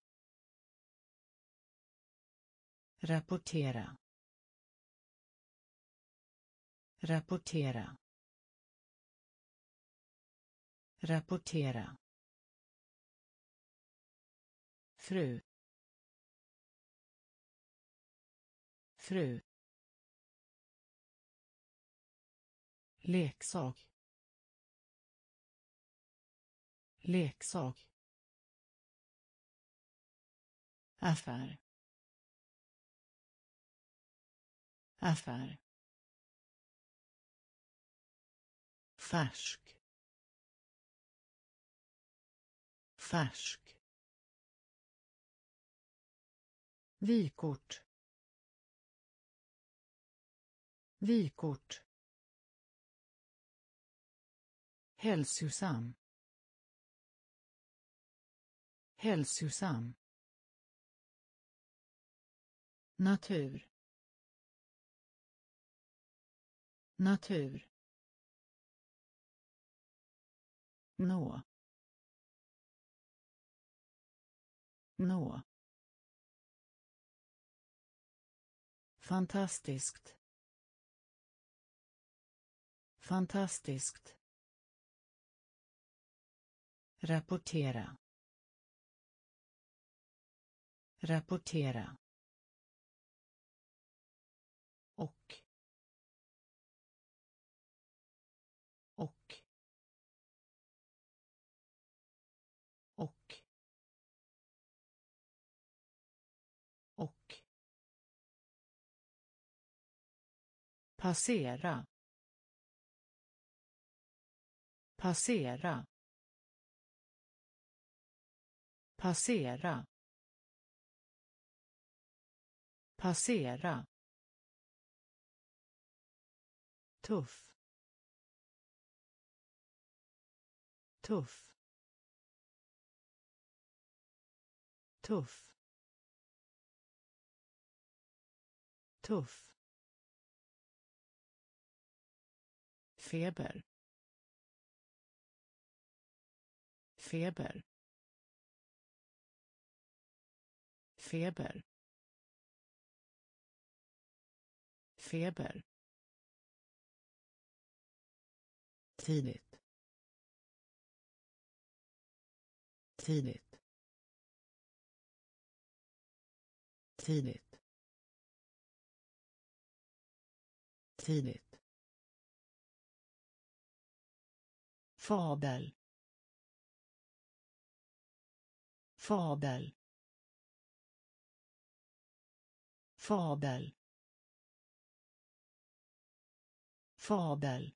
rapportera, rapportera, rapportera, fru, fru, leksak, leksak, affär, affär, färsk, färsk, vykort, vykort, hälsosam, hälsosam, natur, natur, nå, nå, fantastiskt, fantastiskt, rapportera, rapportera, och, och, och, och, passera, passera, passera, passera, tuff, tuff, tuff, tuff, feber, feber, feber, feber, tidigt, tidigt, tidigt, tidigt, fabel, fabel, fabel, fabel,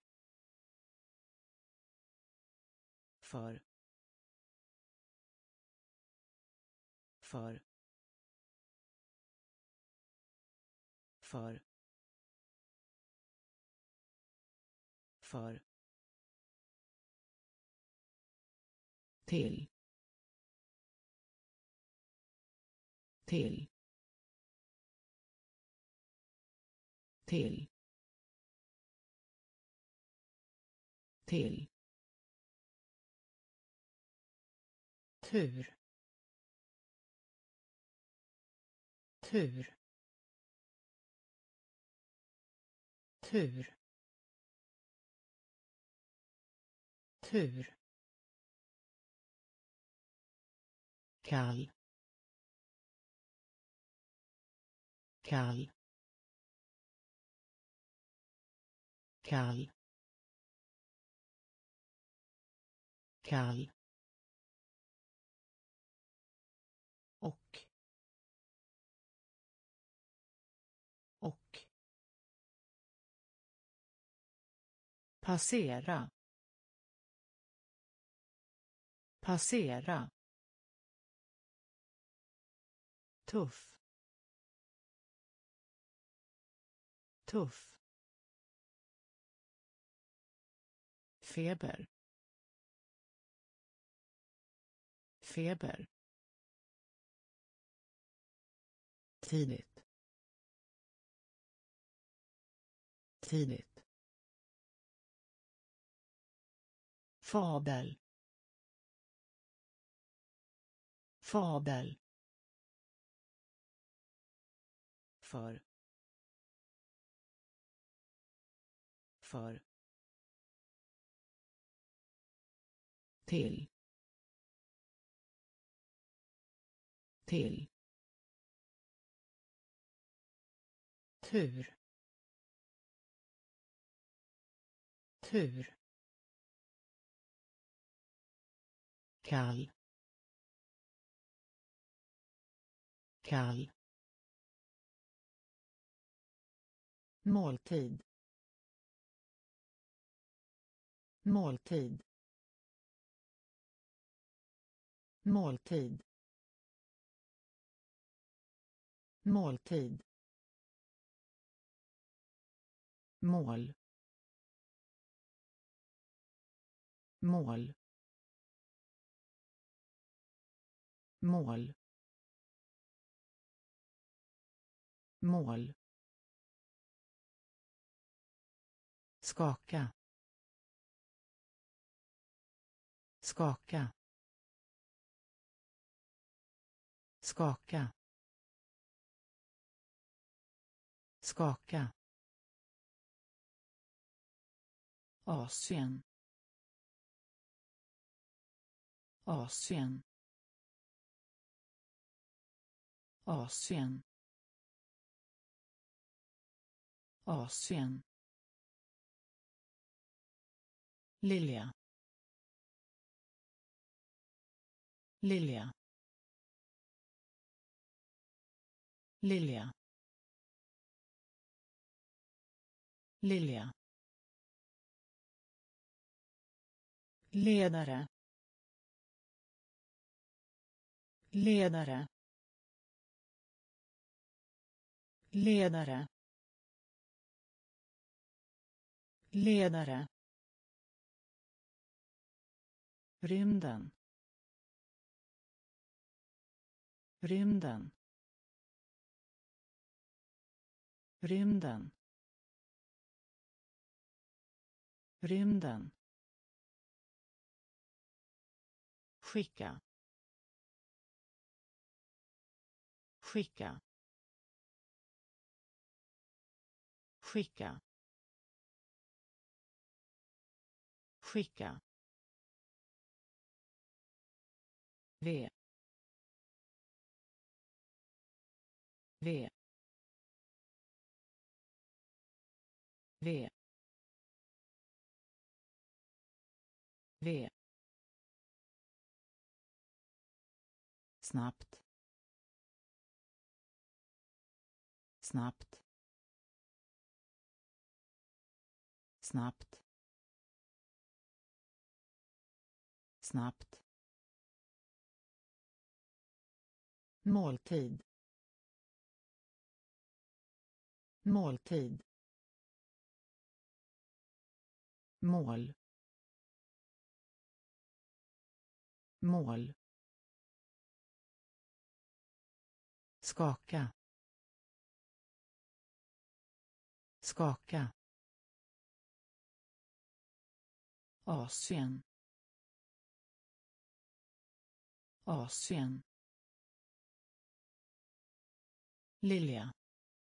för, för, för, för, till, till, till, till, tur, tur, tur, tur, kall, kall, kall, kall, och, och, passera, passera, tuff, tuff, feber, feber, tidigt, tidigt, fabel, fabel, för, för, till, till, tur, tur, kall, kall, måltid, måltid, måltid, måltid, mål, mål, mål, mål, skaka, skaka, skaka, skaka, Asien, Asien, Asien, Asien, Lilja, Lilja, Lilja, Lilja, ledare, ledare, ledare, ledare, rymden, rymden, rymden, rymden, skicka, skicka, skicka, skicka, V, V. V. V. Snabbt. Snabbt. Snabbt. Snabbt. Måltid. Måltid. Mål. Mål. Skaka. Skaka. Asien. Asien. Lilja.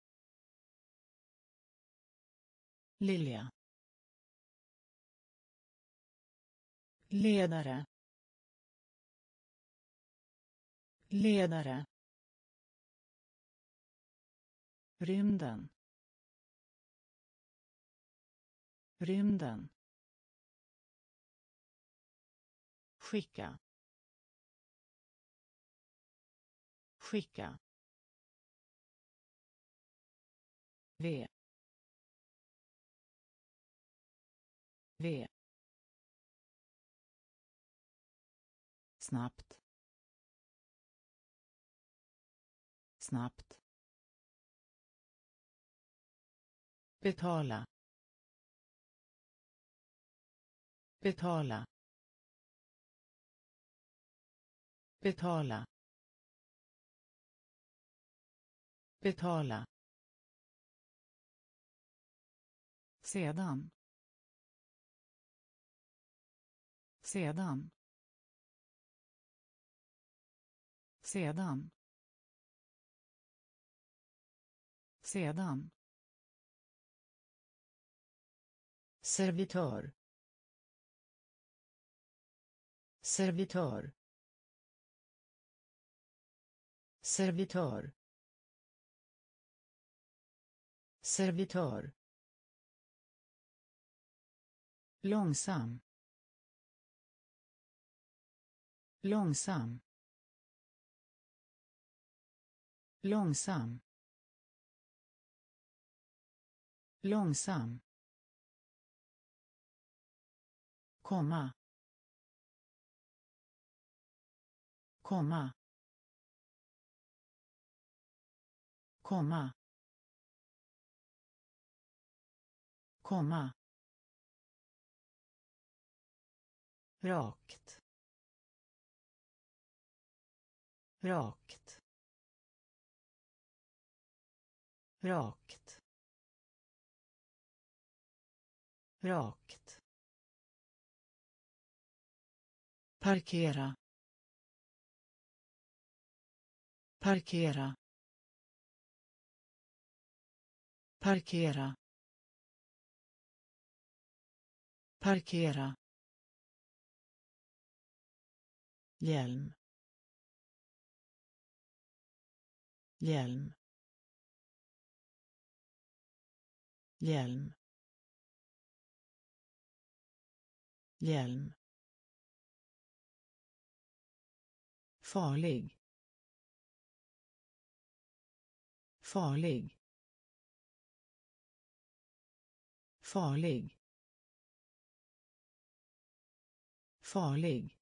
Lilja. Ledare. Ledare. Rymden. Rymden. Skicka. Skicka. V. V. Snabbt. Snabbt. Betala. Betala. Betala. Betala. Sedan. Sedan. Sedan. Sedan. Servitör. Servitör. Servitör. Servitör. Långsam. Långsam. Långsam. Långsam. Komma. Komma. Komma. Komma. Rakt. Rakt. Rakt. Rakt. Parkera. Parkera. Parkera. Parkera. Hjälm. Hjälm. Hjälm. Hjälm. Farlig. Farlig. Farlig. Farlig.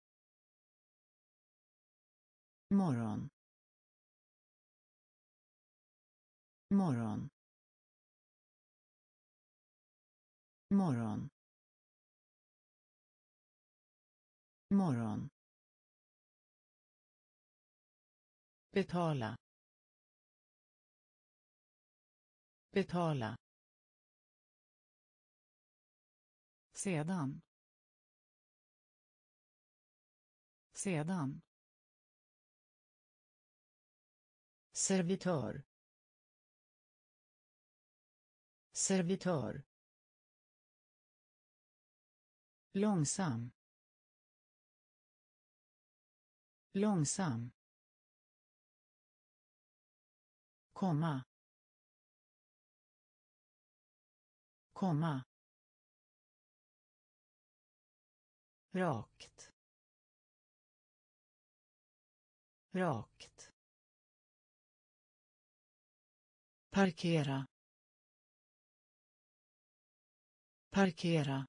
Morgon. Morgon. Morgon. Morgon. Betala. Betala. Sedan. Sedan. Servitör. Servitör. Långsam. Långsam. komma komma rakt rakt parkera parkera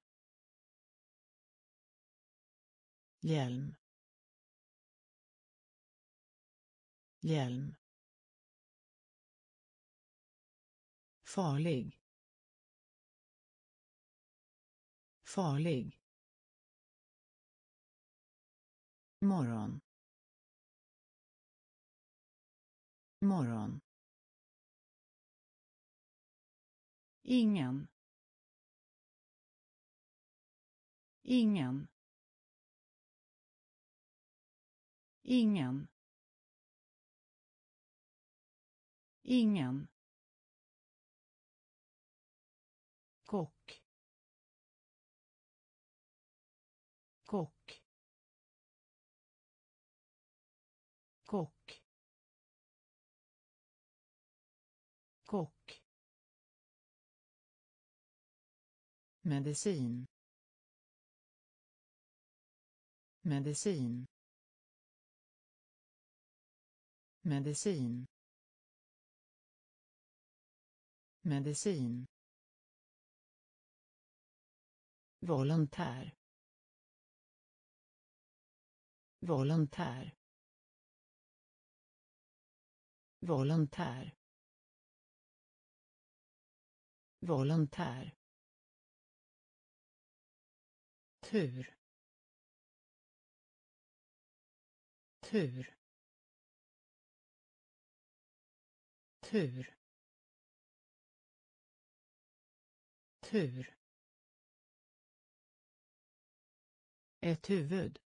hjälm hjälm farlig farlig morgon morgon ingen ingen ingen ingen kock kock kock kock medicin medicin medicin medicin volontär volontär volontär volontär tur tur tur tur ett huvud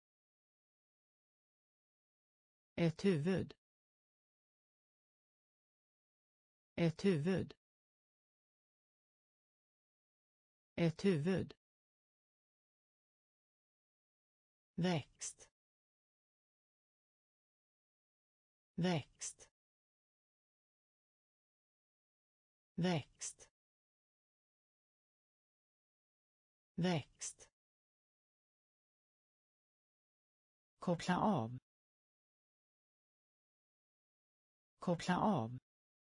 ett huvud ett huvud ett huvud växt växt växt växt koppla av koppla av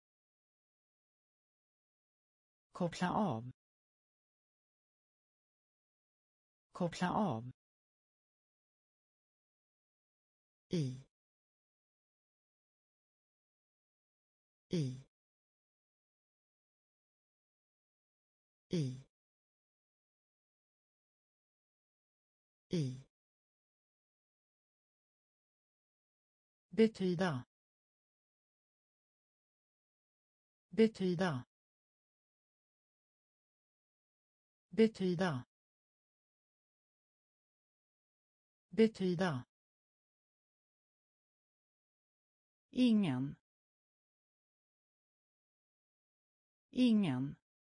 koppla av koppla av i i i i betyda betyda betyda betyda ingen ingen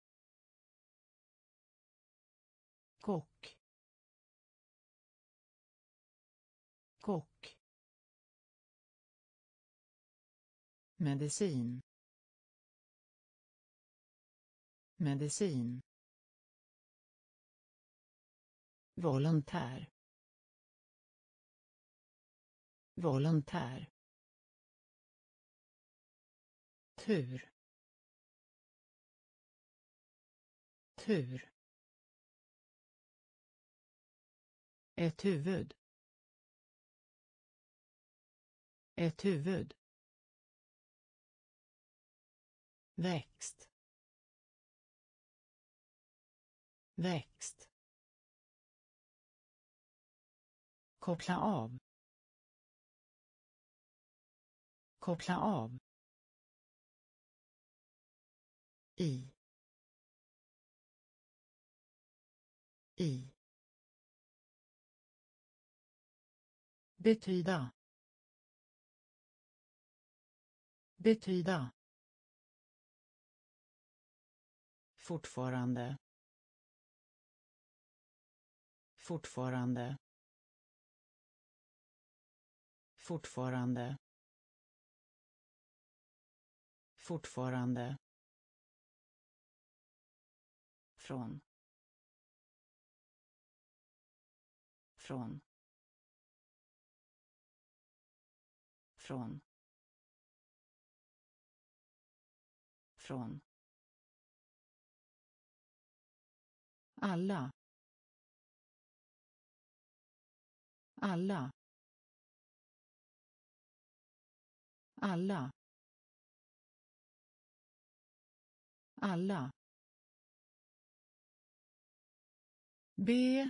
kock kock medicin medicin volontär volontär tur tur ett huvud ett huvud växt växt koppla av koppla av i i betyda betyda fortfarande fortfarande fortfarande Fortfarande. Från. Från. Från. Från. Alla. Alla. Alla. Alla. B.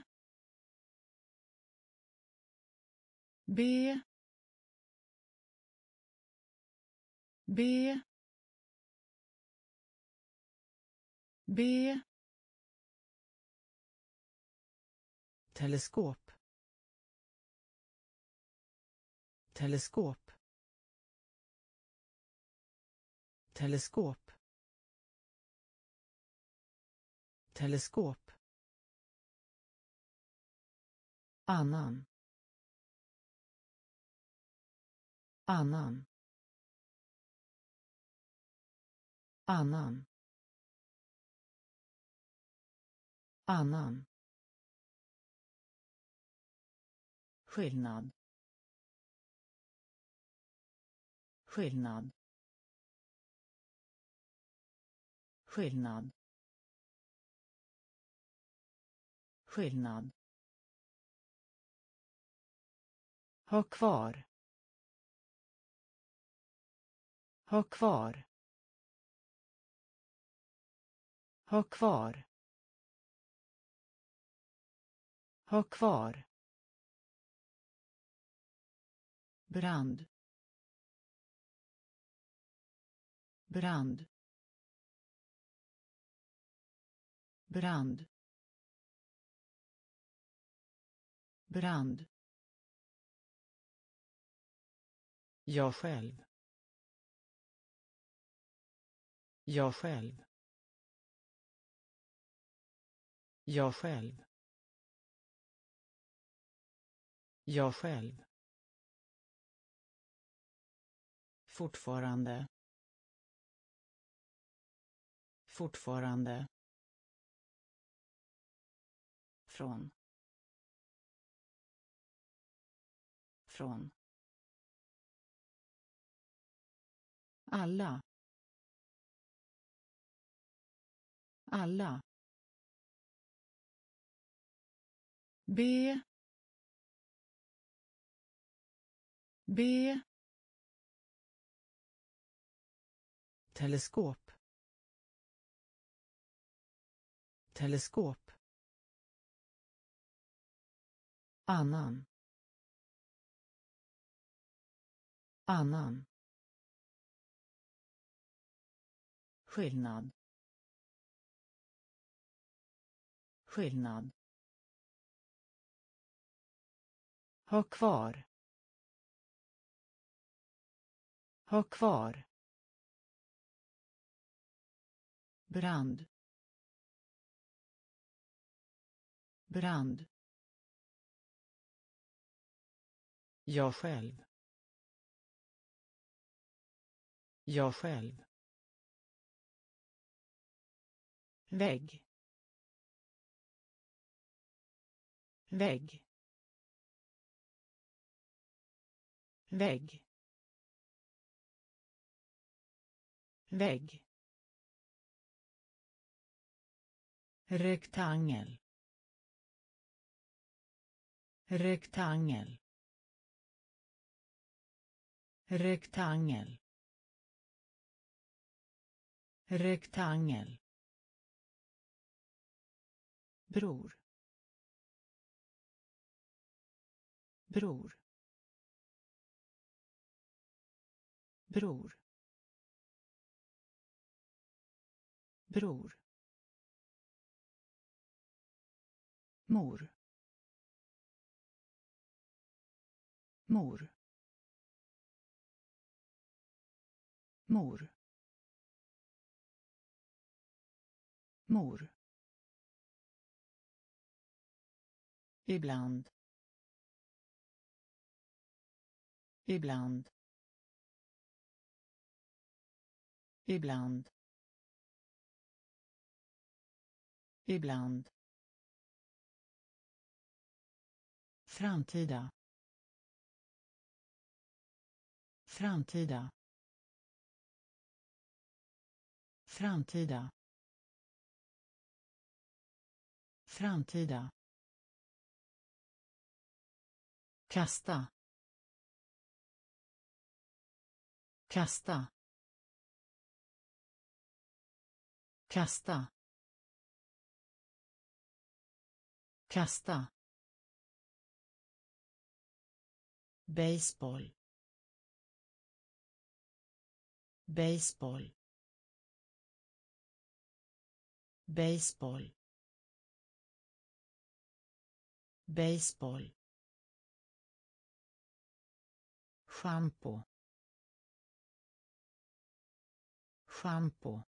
B. B. B. Teleskop. Teleskop. Teleskop. Teleskop. Annan. Annan. Annan. Annan. Skillnad. Skillnad. Skillnad. Skillnad. Ha kvar. Ha kvar. Ha kvar. Ha kvar. Brand. Brand. Brand. Brand. Jag själv. Jag själv. Jag själv. Jag själv. Fortfarande. Fortfarande. Från. Från. Alla. Alla. B. B. Teleskop. Teleskop. Annan. Annan. Skillnad. Skillnad. Ha kvar. Ha kvar. Brand. Brand. Jag själv. Jag själv. Vägg. Vägg. Vägg. Vägg. Rektangel. Rektangel. Rektangel. Rektangel. Bror. Bror. Bror. Bror. Mor. Mor. Mor. Mor. Ibland. Ibland. Ibland. Ibland. Framtida. Framtida. Framtida. Framtida. Kasta. Kasta. Kasta. Kasta. Baseball. Baseball. Baseball. Baseball. Shampoo. Shampoo.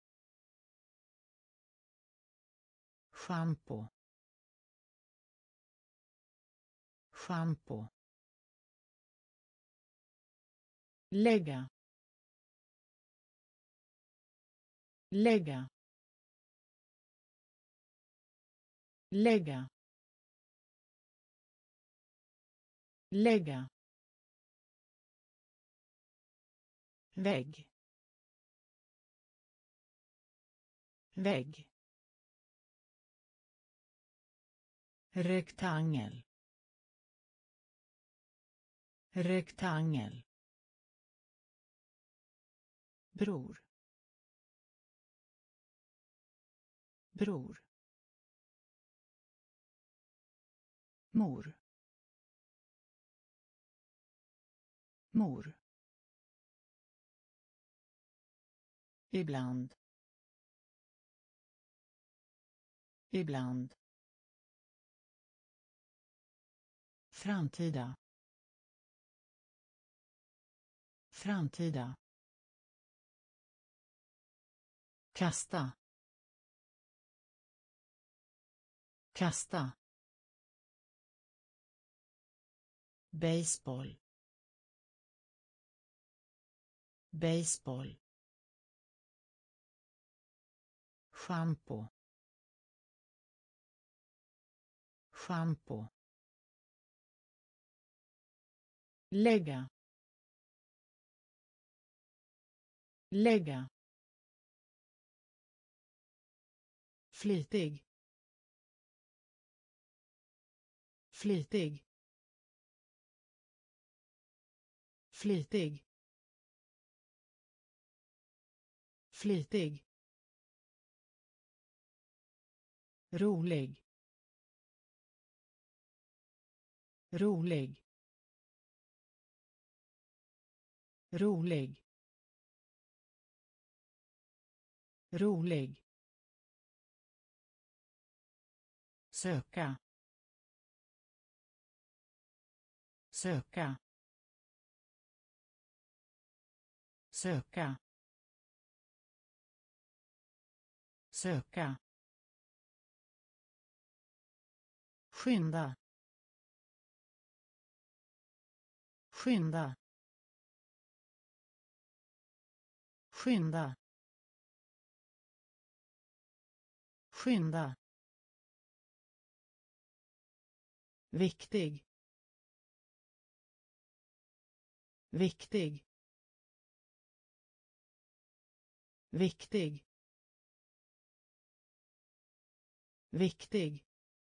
Shampoo. Shampoo. Lägga. Lägga. Lägga. Lägga. Vägg. Vägg. Rektangel. Rektangel. Bror. Bror. Mor. Mor. Ibland. Ibland. Framtida. Framtida. Kasta. Kasta. Baseball. Baseball. Shampoo. Shampoo. Lägga. Lägga. Flitig. Flitig. Flitig. Flitig. Rolig. Rolig. Rolig. Rolig. Söka. Söka. Söka. Söka. Skynda. Skynda. Skynda. Skynda. Viktig. Viktig. Viktig. Viktig.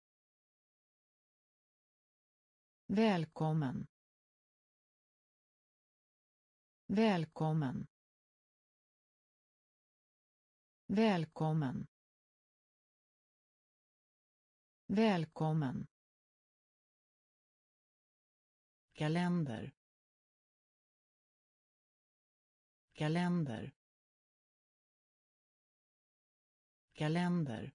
Välkommen. Välkommen. Välkommen. Välkommen. Kalender. Kalender. Kalender.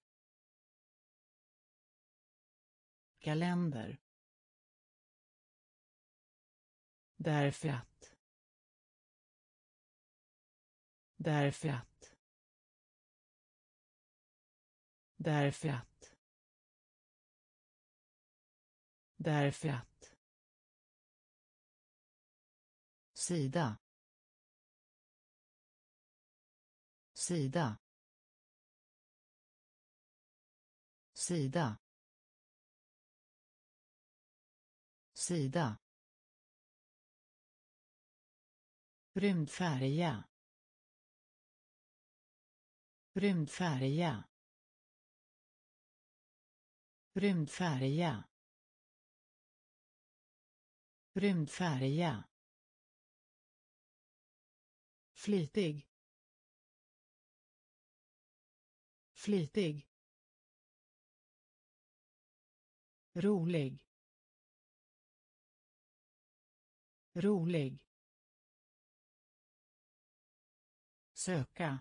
Kalender. Därför att. Därför att. Därför att. Därför att. Sida. sida, sida, sida, rymdfärja, rymdfärja, rymdfärja, rymdfärja, flitig, flitig, rolig, rolig, söka,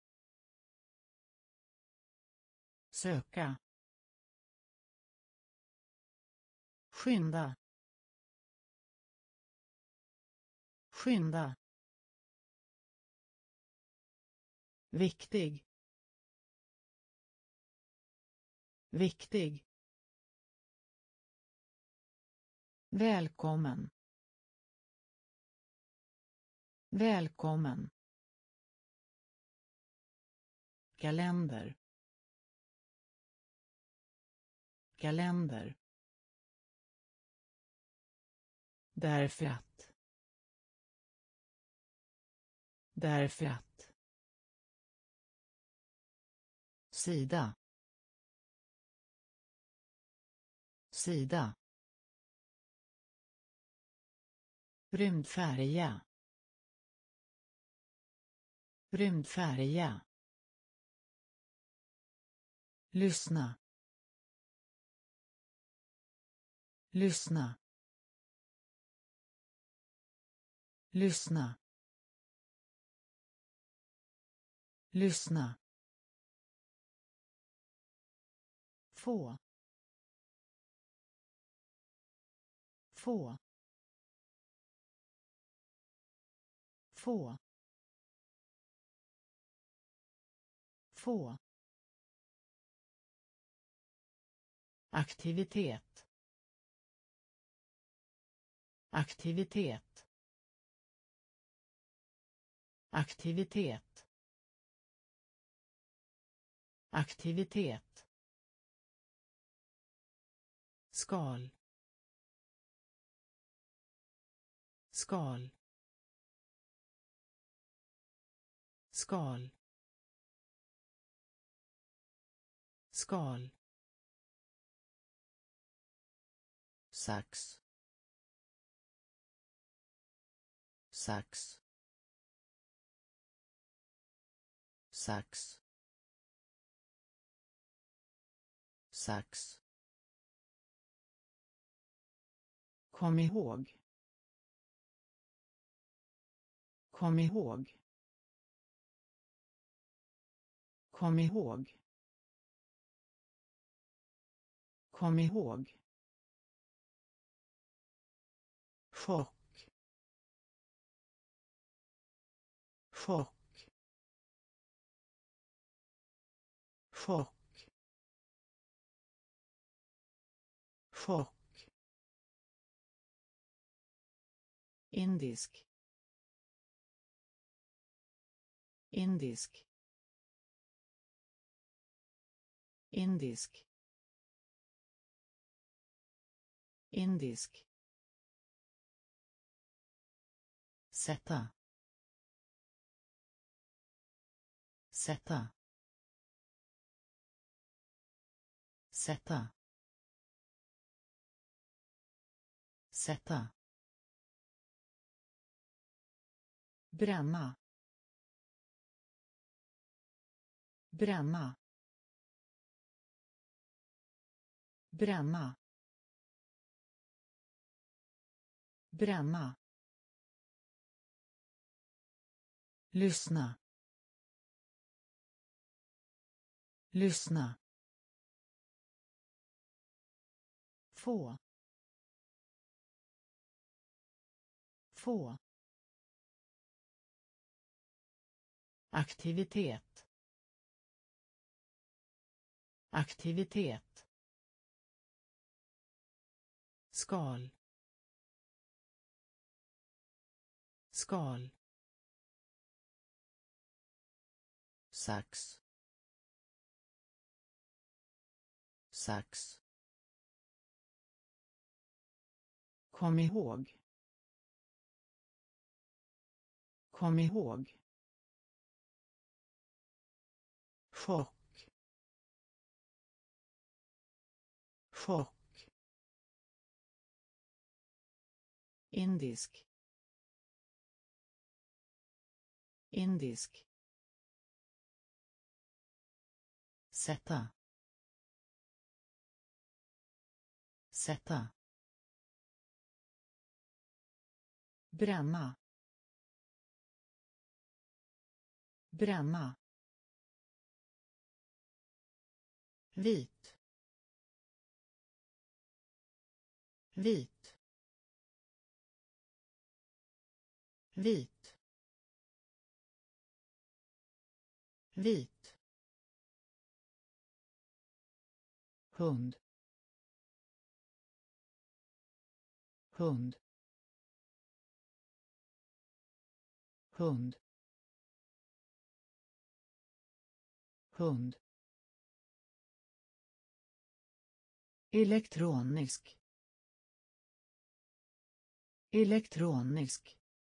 söka, skynda, skynda, viktig, viktig, välkommen, välkommen, kalender, kalender, därför att, därför att, sida, sida, rymdfärja, rymdfärja, lyssna, lyssna, lyssna, lyssna, få, få, få, få, aktivitet, aktivitet, aktivitet, aktivitet, skal, skal, skal, skal, sax, sax, sax, sax, kom ihåg, kom ihåg, kom ihåg, kom ihåg, chock, chock, chock, chock, indisk, indisk, indisk, indisk, sätta, sätta, sätta, sätta, bränna, bränna, bränna, bränna, lyssna, lyssna, få, få, aktivitet, aktivitet, skal, skal, sax, sax. Kom ihåg. Kom ihåg. Chock. Chock. Indisk. Indisk. Sätta. Sätta. Bränna. Bränna. Vit. Vit. Vit. Vit. Hund. Hund. Hund. Hund. Elektronisk. Elektronisk.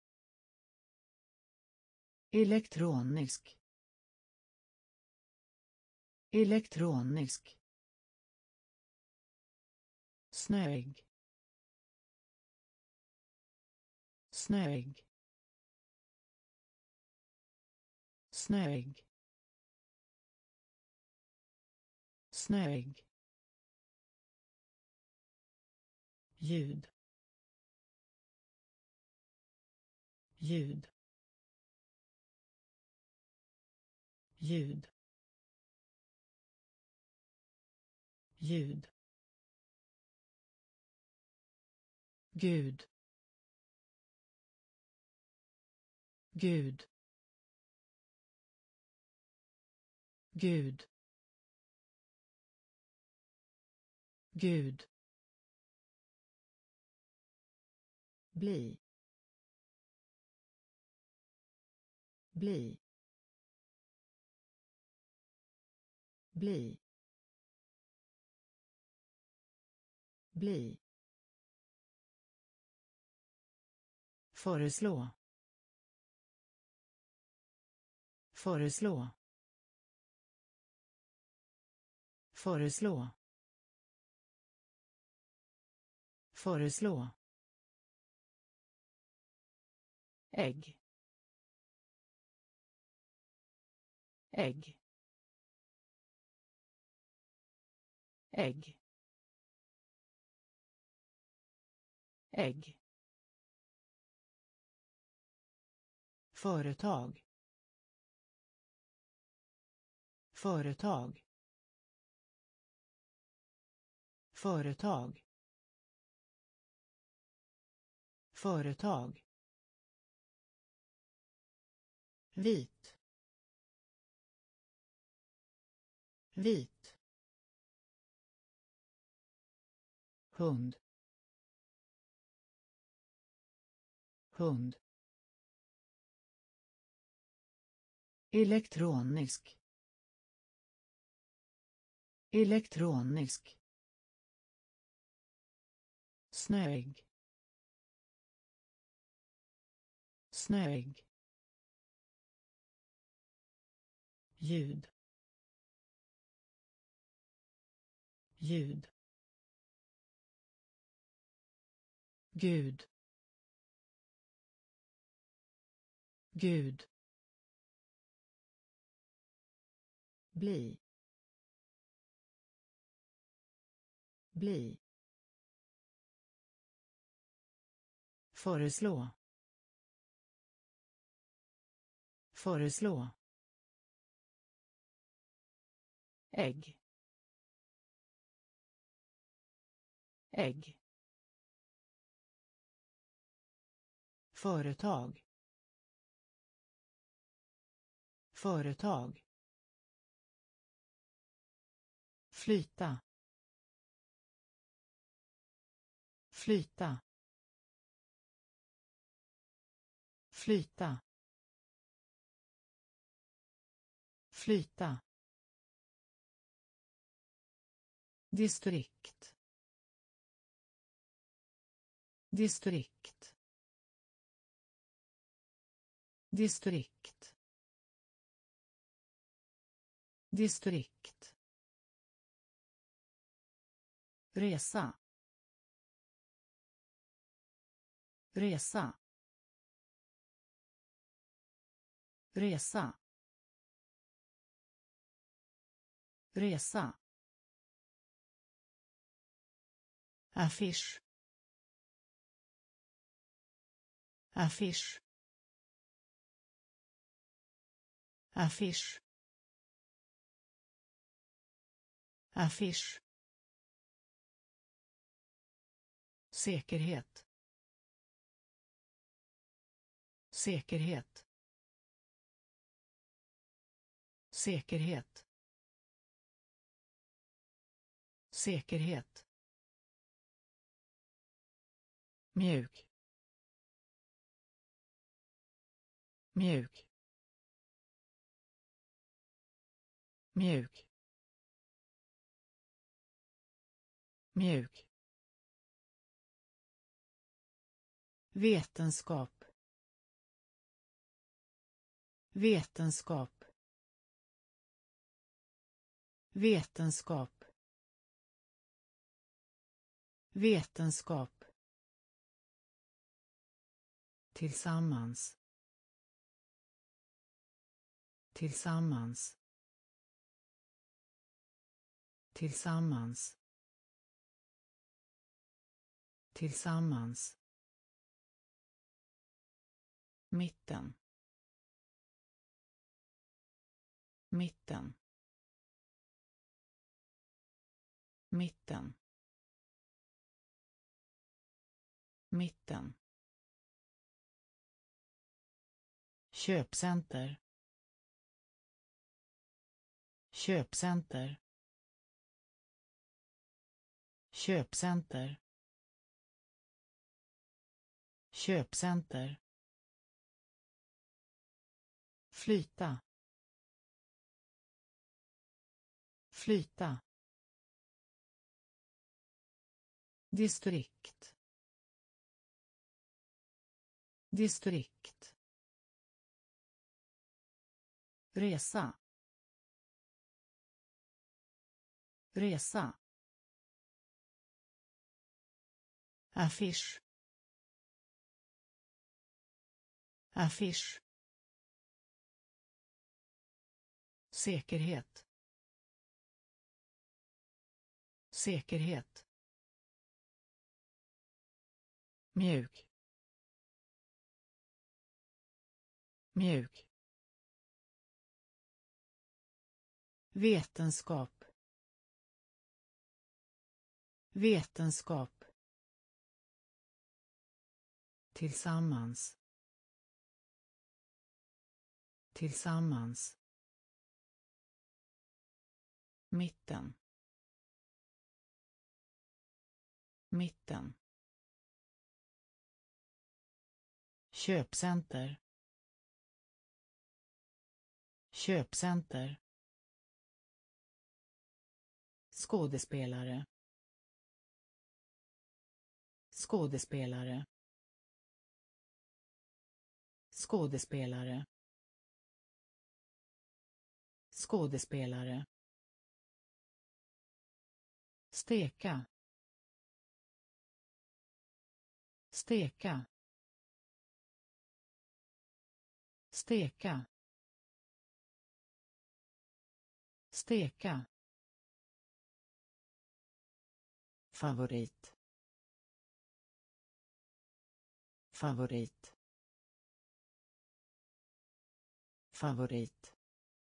Elektronisk. Elektronisk. Snöig. Snöig. Snöig. Snöig. Ljud. Ljud. Ljud. Ljud. Gud. Gud. Gud. Gud. Bli. Bli. Bli. Bli. Föreslå. Föreslå. Föreslå. Föreslå. Ägg. Ägg. Ägg. Ägg. Företag. Företag. Företag. Företag. Vit. Vit. Hund. Hund. Elektronisk. Elektronisk. Snöig. Snöig. Ljud. Ljud. Gud. Gud. Bli. Bli. Föreslå. Föreslå. Ägg. Ägg. Företag. Företag. Flyta. Flyta. Flyta. flyta, distrikt, distrikt, distrikt, distrikt, resa, resa, resa, resa, affisch, affisch, affisch, affisch, säkerhet, säkerhet, säkerhet, säkerhet, mjuk, mjuk, mjuk, mjuk, vetenskap, vetenskap, vetenskap, vetenskap, tillsammans, tillsammans, tillsammans, tillsammans, mitten, mitten, mitten, mitten, köpcenter, köpcenter, köpcenter, köpcenter, flyta, flyta, distrikt, distrikt, resa, resa, affisch, affisch, säkerhet, säkerhet, mjuk, mjuk, vetenskap, vetenskap, tillsammans, tillsammans, mitten, mitten, köpcenter, köpcenter, skådespelare, skådespelare, skådespelare, skådespelare, steka, steka, steka, steka, favorit, favorit, favorit,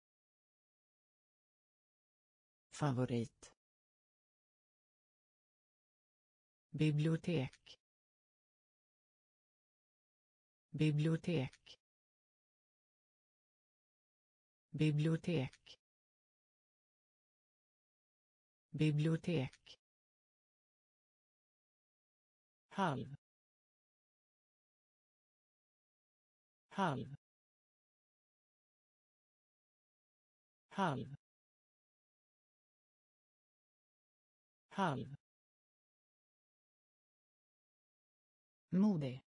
favorit, bibliotek, bibliotek, bibliotek, bibliotek, halv, halv, halv halv modig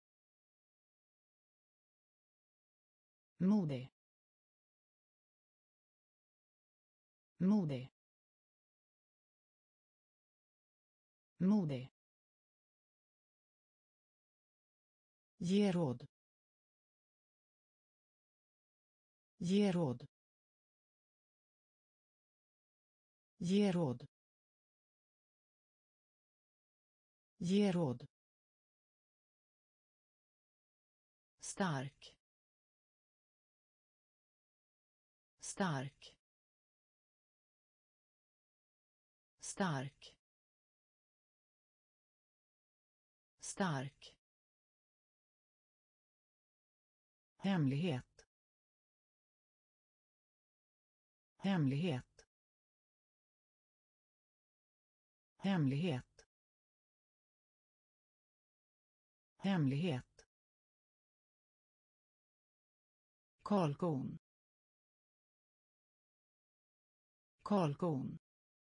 modig modig modig ge råd ge råd ge råd ge råd stark stark stark stark hemlighet hemlighet hemlighet hemlighet kalkon kalkon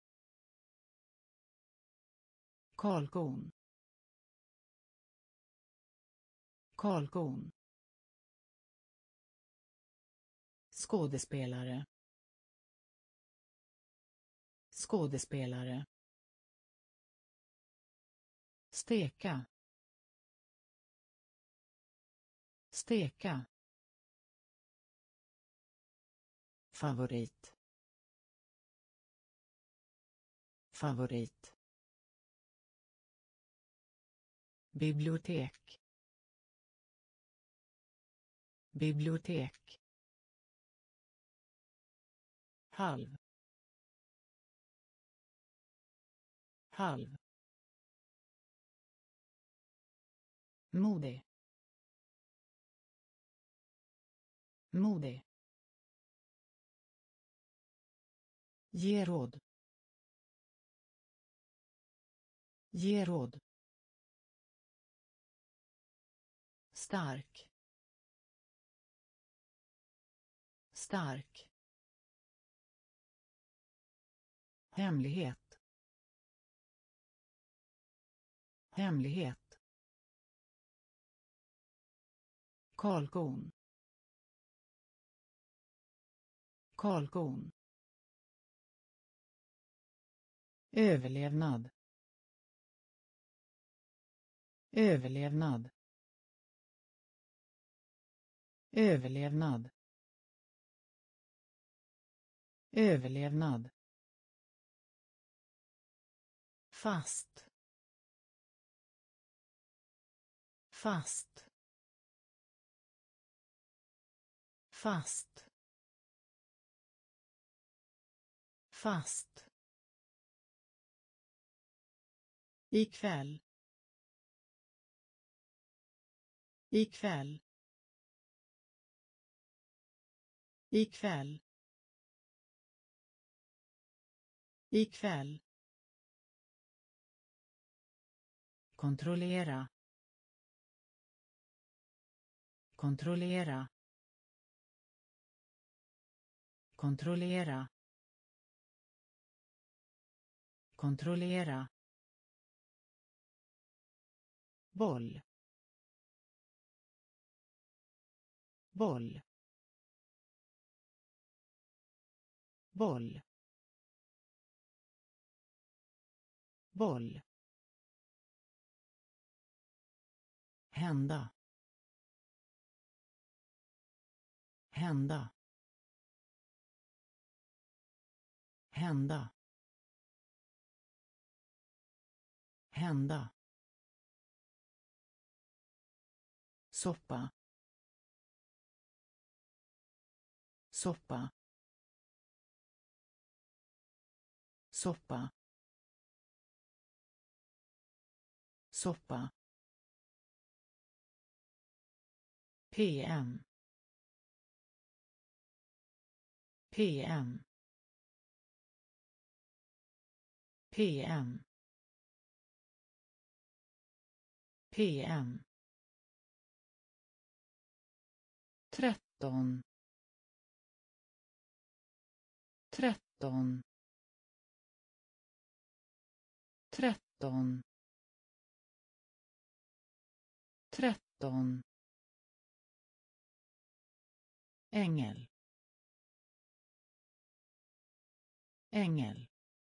kalkon kalkon skådespelare skådespelare steka steka favorit favorit bibliotek bibliotek halv halv modig modig ge råd ge råd stark stark hemlighet hemlighet kalkon kalkon överlevnad överlevnad överlevnad överlevnad fast fast fast fast ikväll ikväll ikväll ikväll kontrollera kontrollera kontrollera kontrollera boll boll boll boll hända hända hända hända soppa soppa soppa soppa P M P M P M P M tretton tretton, tretton, tretton, ängel, ängel,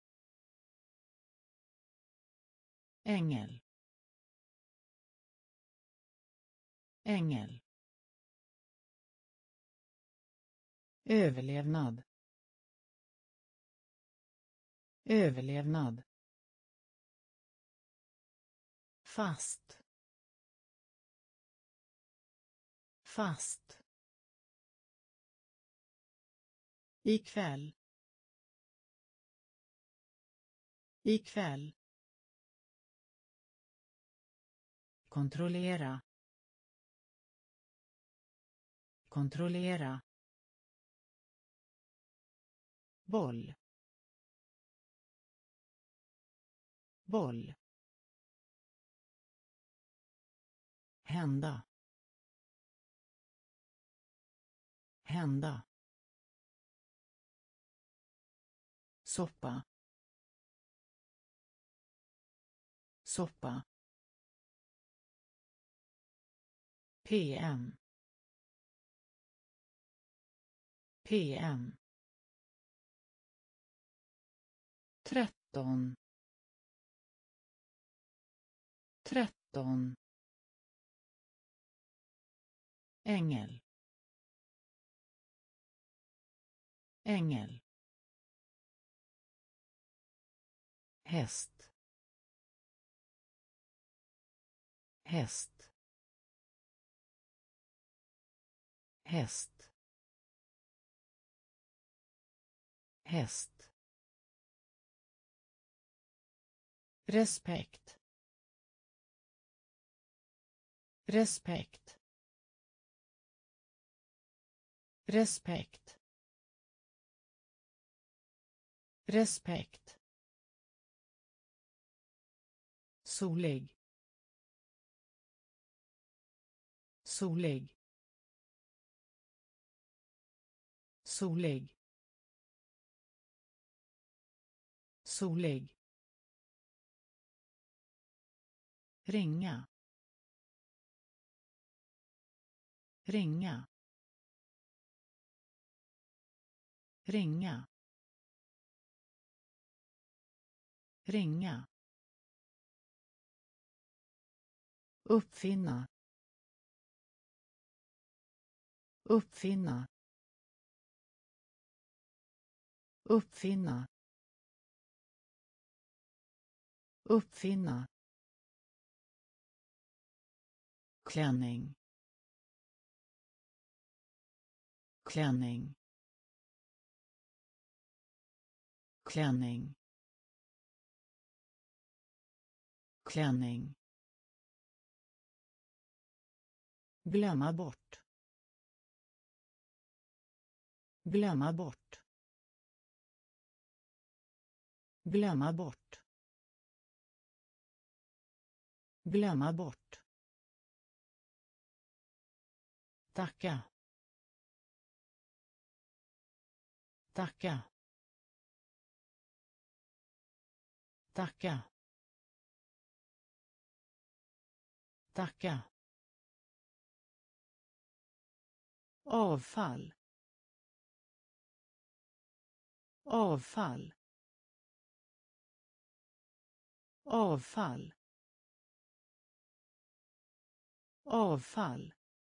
ängel, ängel, överlevnad, överlevnad, fast, fast, ikväll, ikväll, kontrollera, kontrollera, boll, boll, hända, hända, soppa, soppa, P M, P M, tretton, tretton, ängel, ängel, häst, häst, häst, häst, respekt, respekt, respekt, respekt, solig, solig, solig, solig, ringa, ringa, ringa, ringa, uppfinna, uppfinna, uppfinna, uppfinna, klänning, klänning, klänning, klänning, glömma bort, glömma bort, glömma bort, glömma bort, tacka, tacka, tacka, tacka, avfall, avfall, avfall, avfall,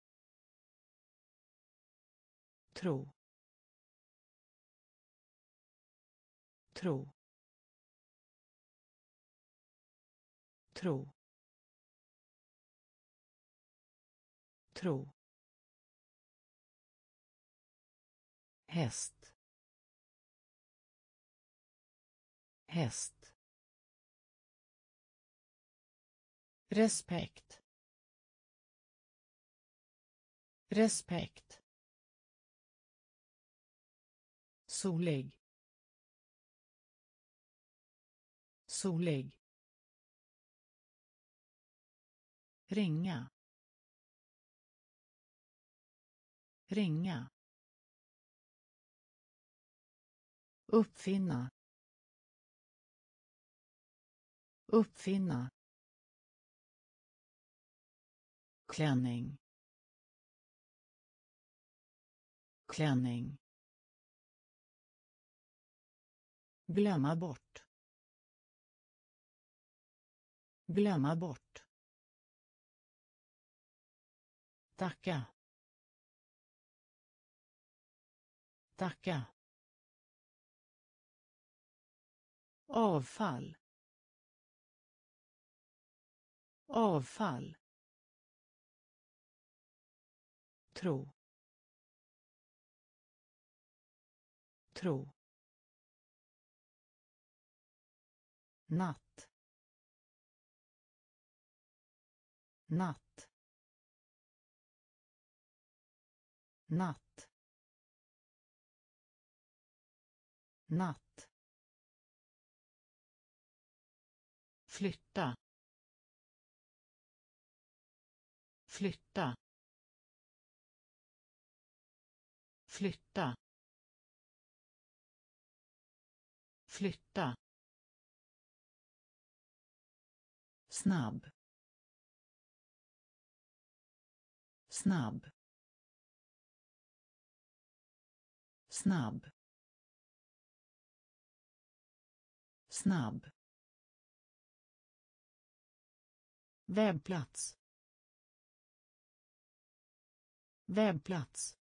tro, tro, tro, tro, häst, häst, respekt, respekt, solig, solig, ringa, ringa, uppfinna, uppfinna, klänning, klänning, glömma bort, glömma bort, tacka, tacka, avfall, avfall, tro, tro, natt, natt, natt, natt, flytta, flytta, flytta, flytta, snabb, snabb, snabb, snabb, webbplats, webbplats,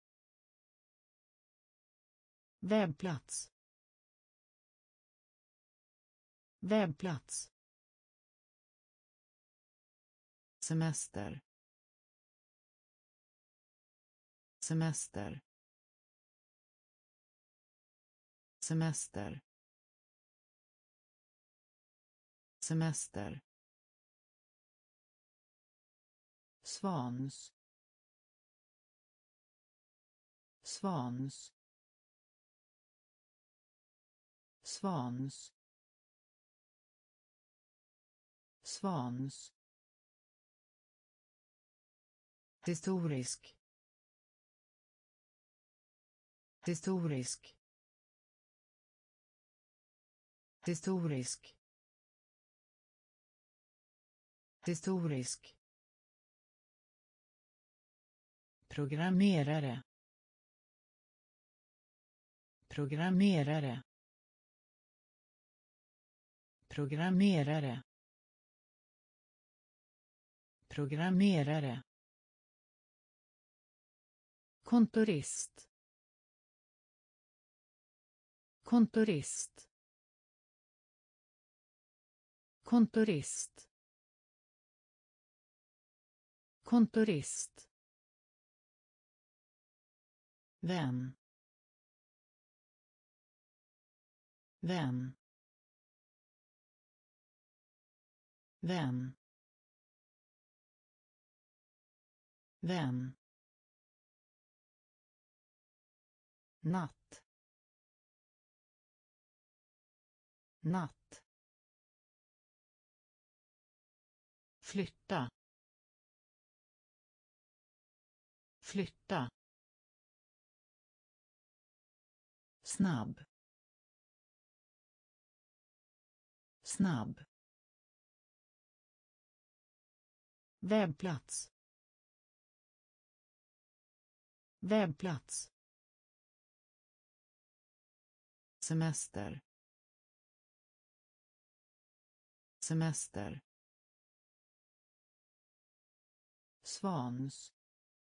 webbplats, webbplats, semester, semester, semester, semester, svans, svans, svans, svans, historisk, historisk, historisk, historisk, programmerare, programmerare, programmerare, programmerare, kontorist, kontorist, kontorist, kontorist, vän, vän, vän, vän, natt, natt, flytta, flytta, snabb, snabb, webbplats, webbplats, semester, semester, svans,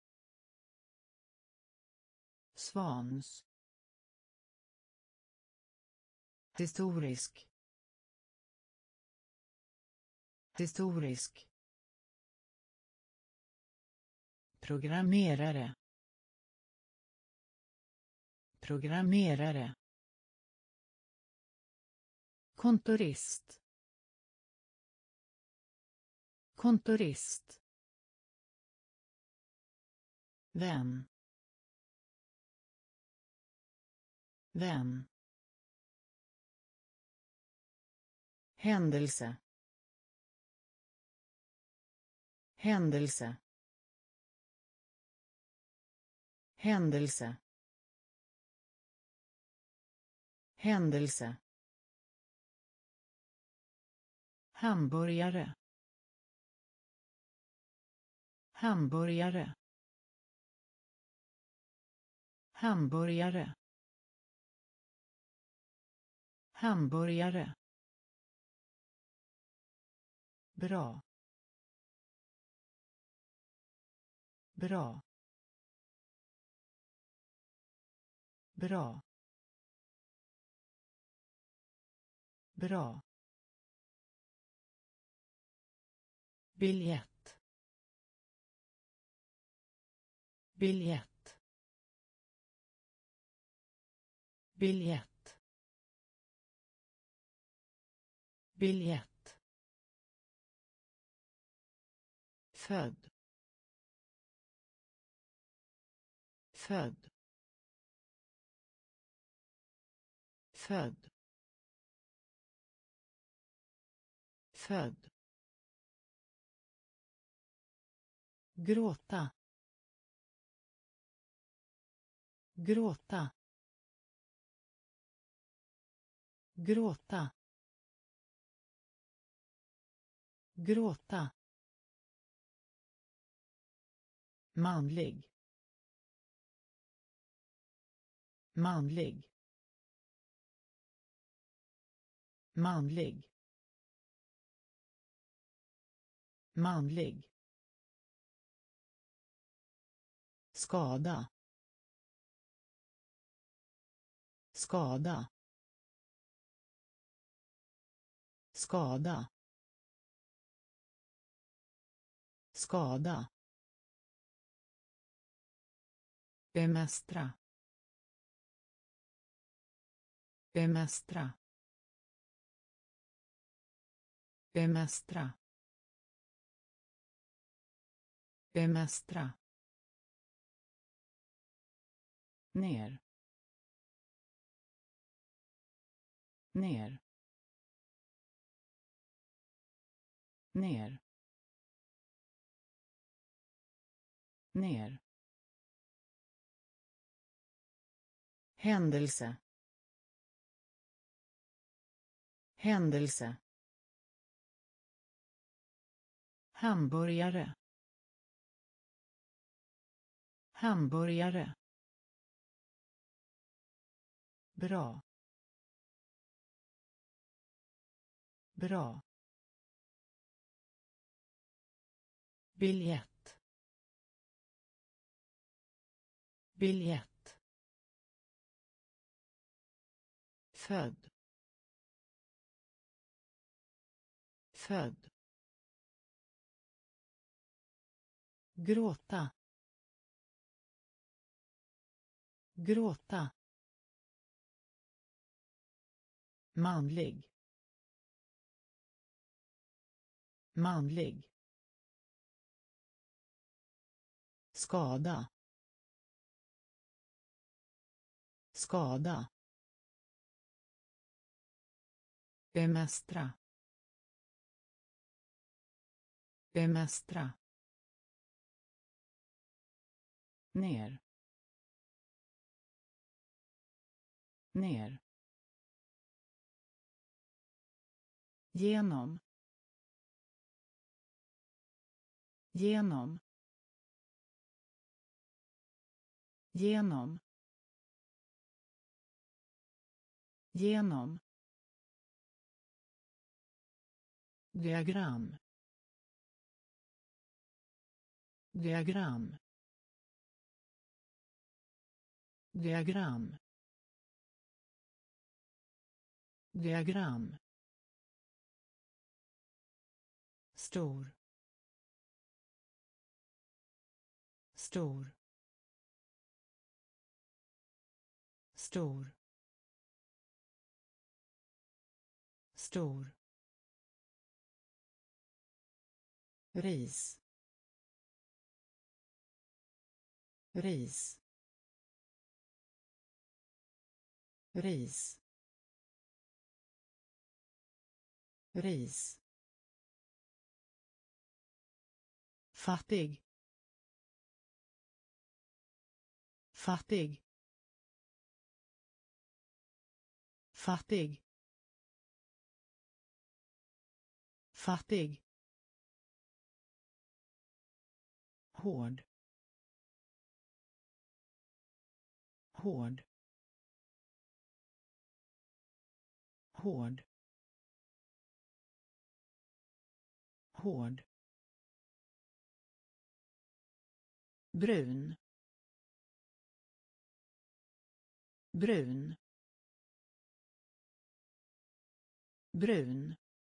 svans, historisk, historisk, programmerare, programmerare, kontorist, kontorist, vän, vän, händelse, händelse, händelse, Händelse. Hamburgare. Hamburgare. Hamburgare. Hamburgare. Bra. Bra. Bra. Bra. Biljett. Biljett. Biljett. Biljett. Född. Född. Född. Född. Gråta. Gråta. Gråta. Gråta. Manlig. Manlig. Manlig. Manlig. Skada. Skada. Skada. Skada. Bemästra. Bemästra. Bemästra. Bemästra. Ner. Ner. Ner. Ner. Händelse. Händelse. Hamburgare. Hamburgare. Bra. Bra. Biljett. Biljett. Född. Född. Gråta. Gråta. Manlig. Manlig. Skada. Skada. Bemästra. Bemästra. Ner. Ner. Genom. Genom. Genom. Genom. Diagram. Diagram. Diagram. Diagram. Stor. Stor. Stor. Stor. Ris. Ris. Ris. Ris. Fattig. Fattig. fattig, fattig, hård, hård, hård, hård, brun, brun, brun,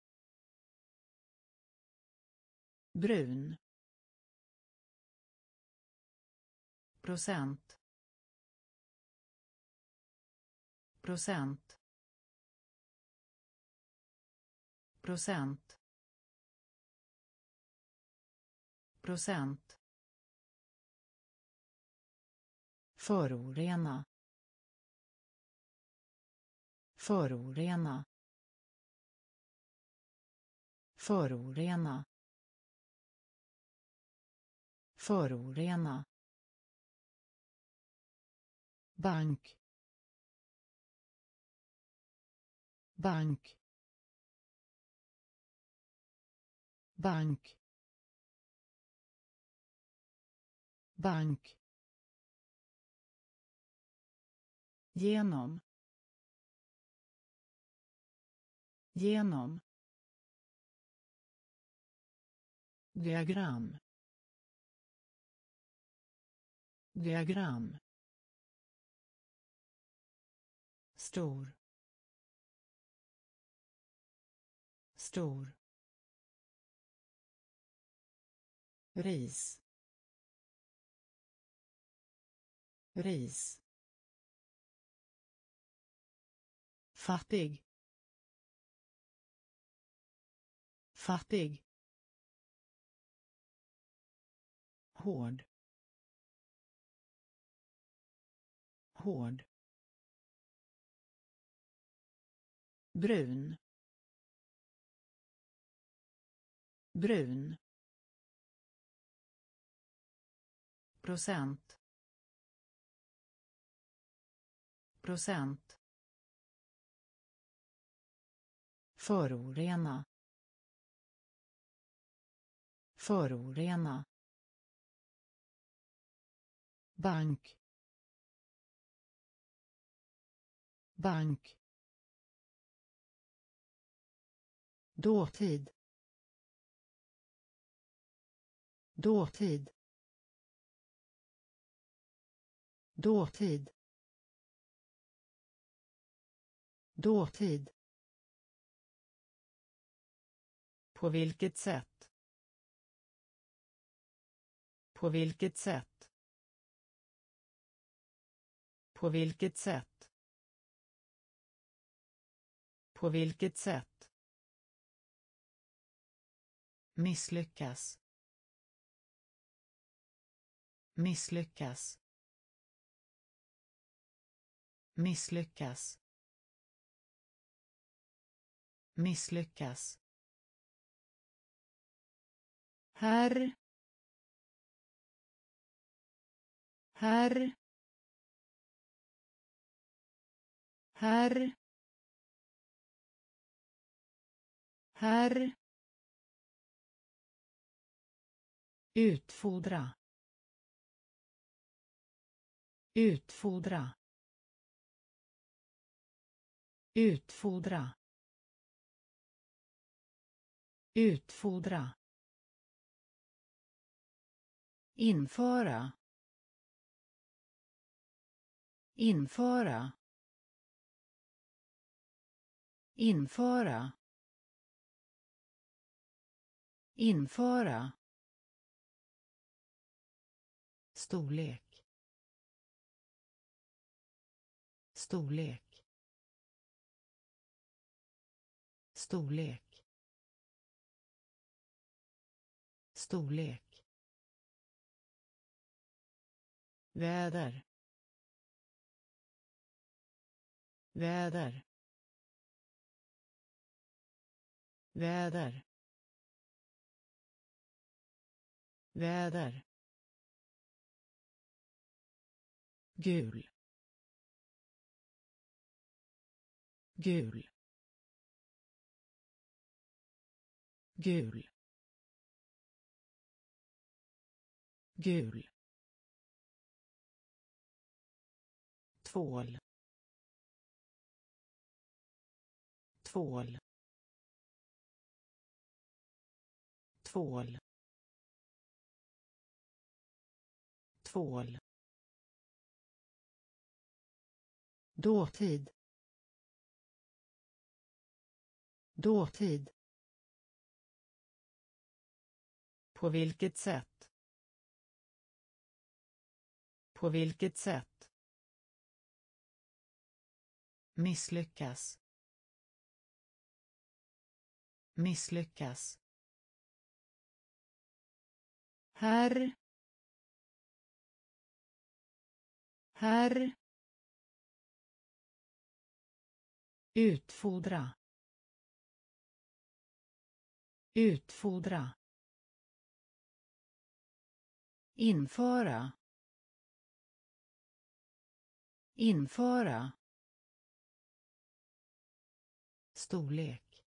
brun, procent, procent, procent, procent, förorena, förorena, förorena, förorena, bank, bank, bank, bank, genom, genom, diagram, diagram, stor, stor, ris, ris, fattig, fattig, hård, hård, brun, brun, procent, procent, förorena, förorena, bank, bank, dåtid, dåtid, dåtid, dåtid, på vilket sätt, på vilket sätt, på vilket sätt, på vilket sätt, misslyckas, misslyckas, misslyckas, misslyckas, herr, herr, herr, herr, utfodra, utfodra, utfodra, utfodra, införa, införa, införa, införa, storlek, storlek, storlek, storlek, väder, väder, väder, väder, gul, gul, gul, gul, tvål, tvål, tvål, tvål, dåtid, dåtid, på vilket sätt, på vilket sätt, misslyckas, misslyckas, herr, herr, utfodra, utfodra, införa, införa, storlek,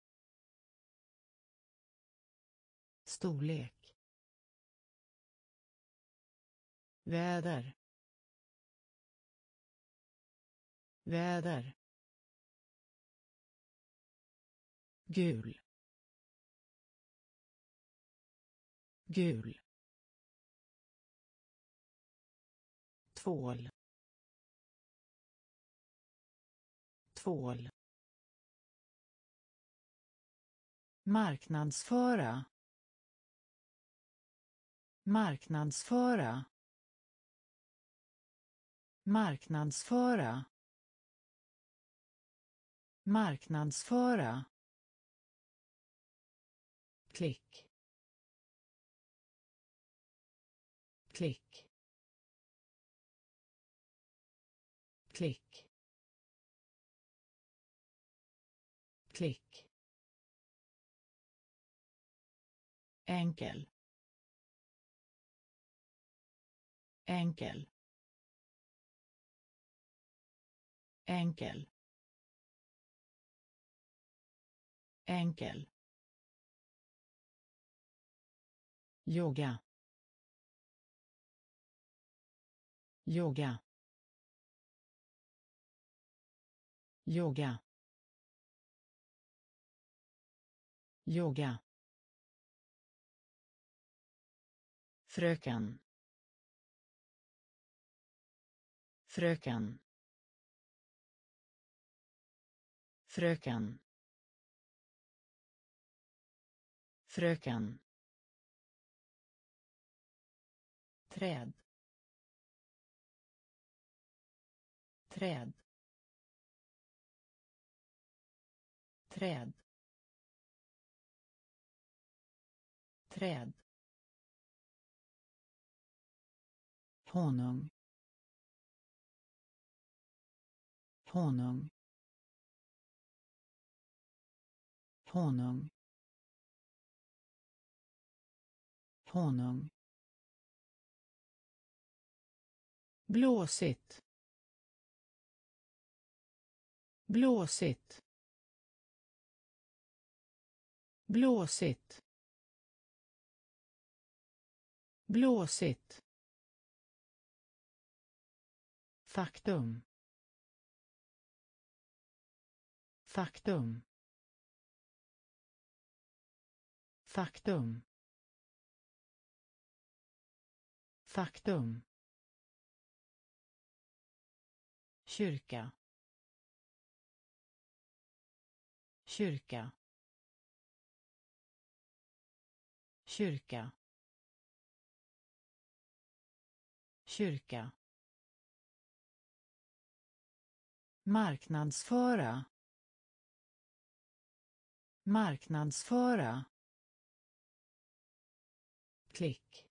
storlek, väder, väder, gul, gul, tvål, tvål, marknadsföra, marknadsföra, marknadsföra, marknadsföra, klick, klick, klick, klick, enkel, enkel, enkel, enkel, yoga, yoga, yoga, yoga, fröken, fröken, fröken, fröken, träd, träd, träd, träd, honung, honung, honung, honung, blåsigt, blåsigt, blåsigt, blåsigt, faktum, faktum, faktum, faktum, kyrka, kyrka, kyrka, kyrka, marknadsföra, marknadsföra, klick,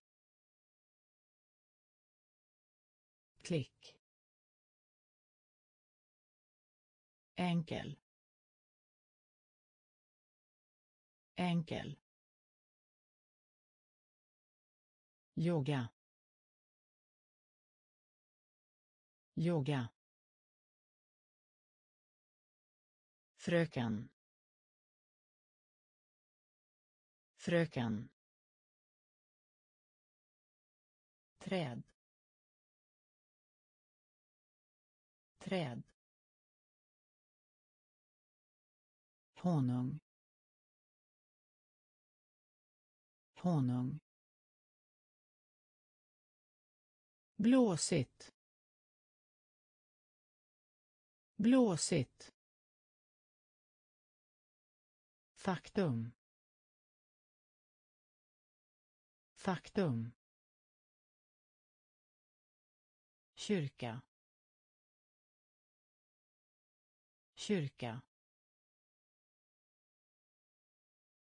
klick, enkel, enkel, yoga, yoga, fröken, fröken, träd, träd, honung, honung, blåsigt, blåsigt, faktum, faktum, kyrka, kyrka,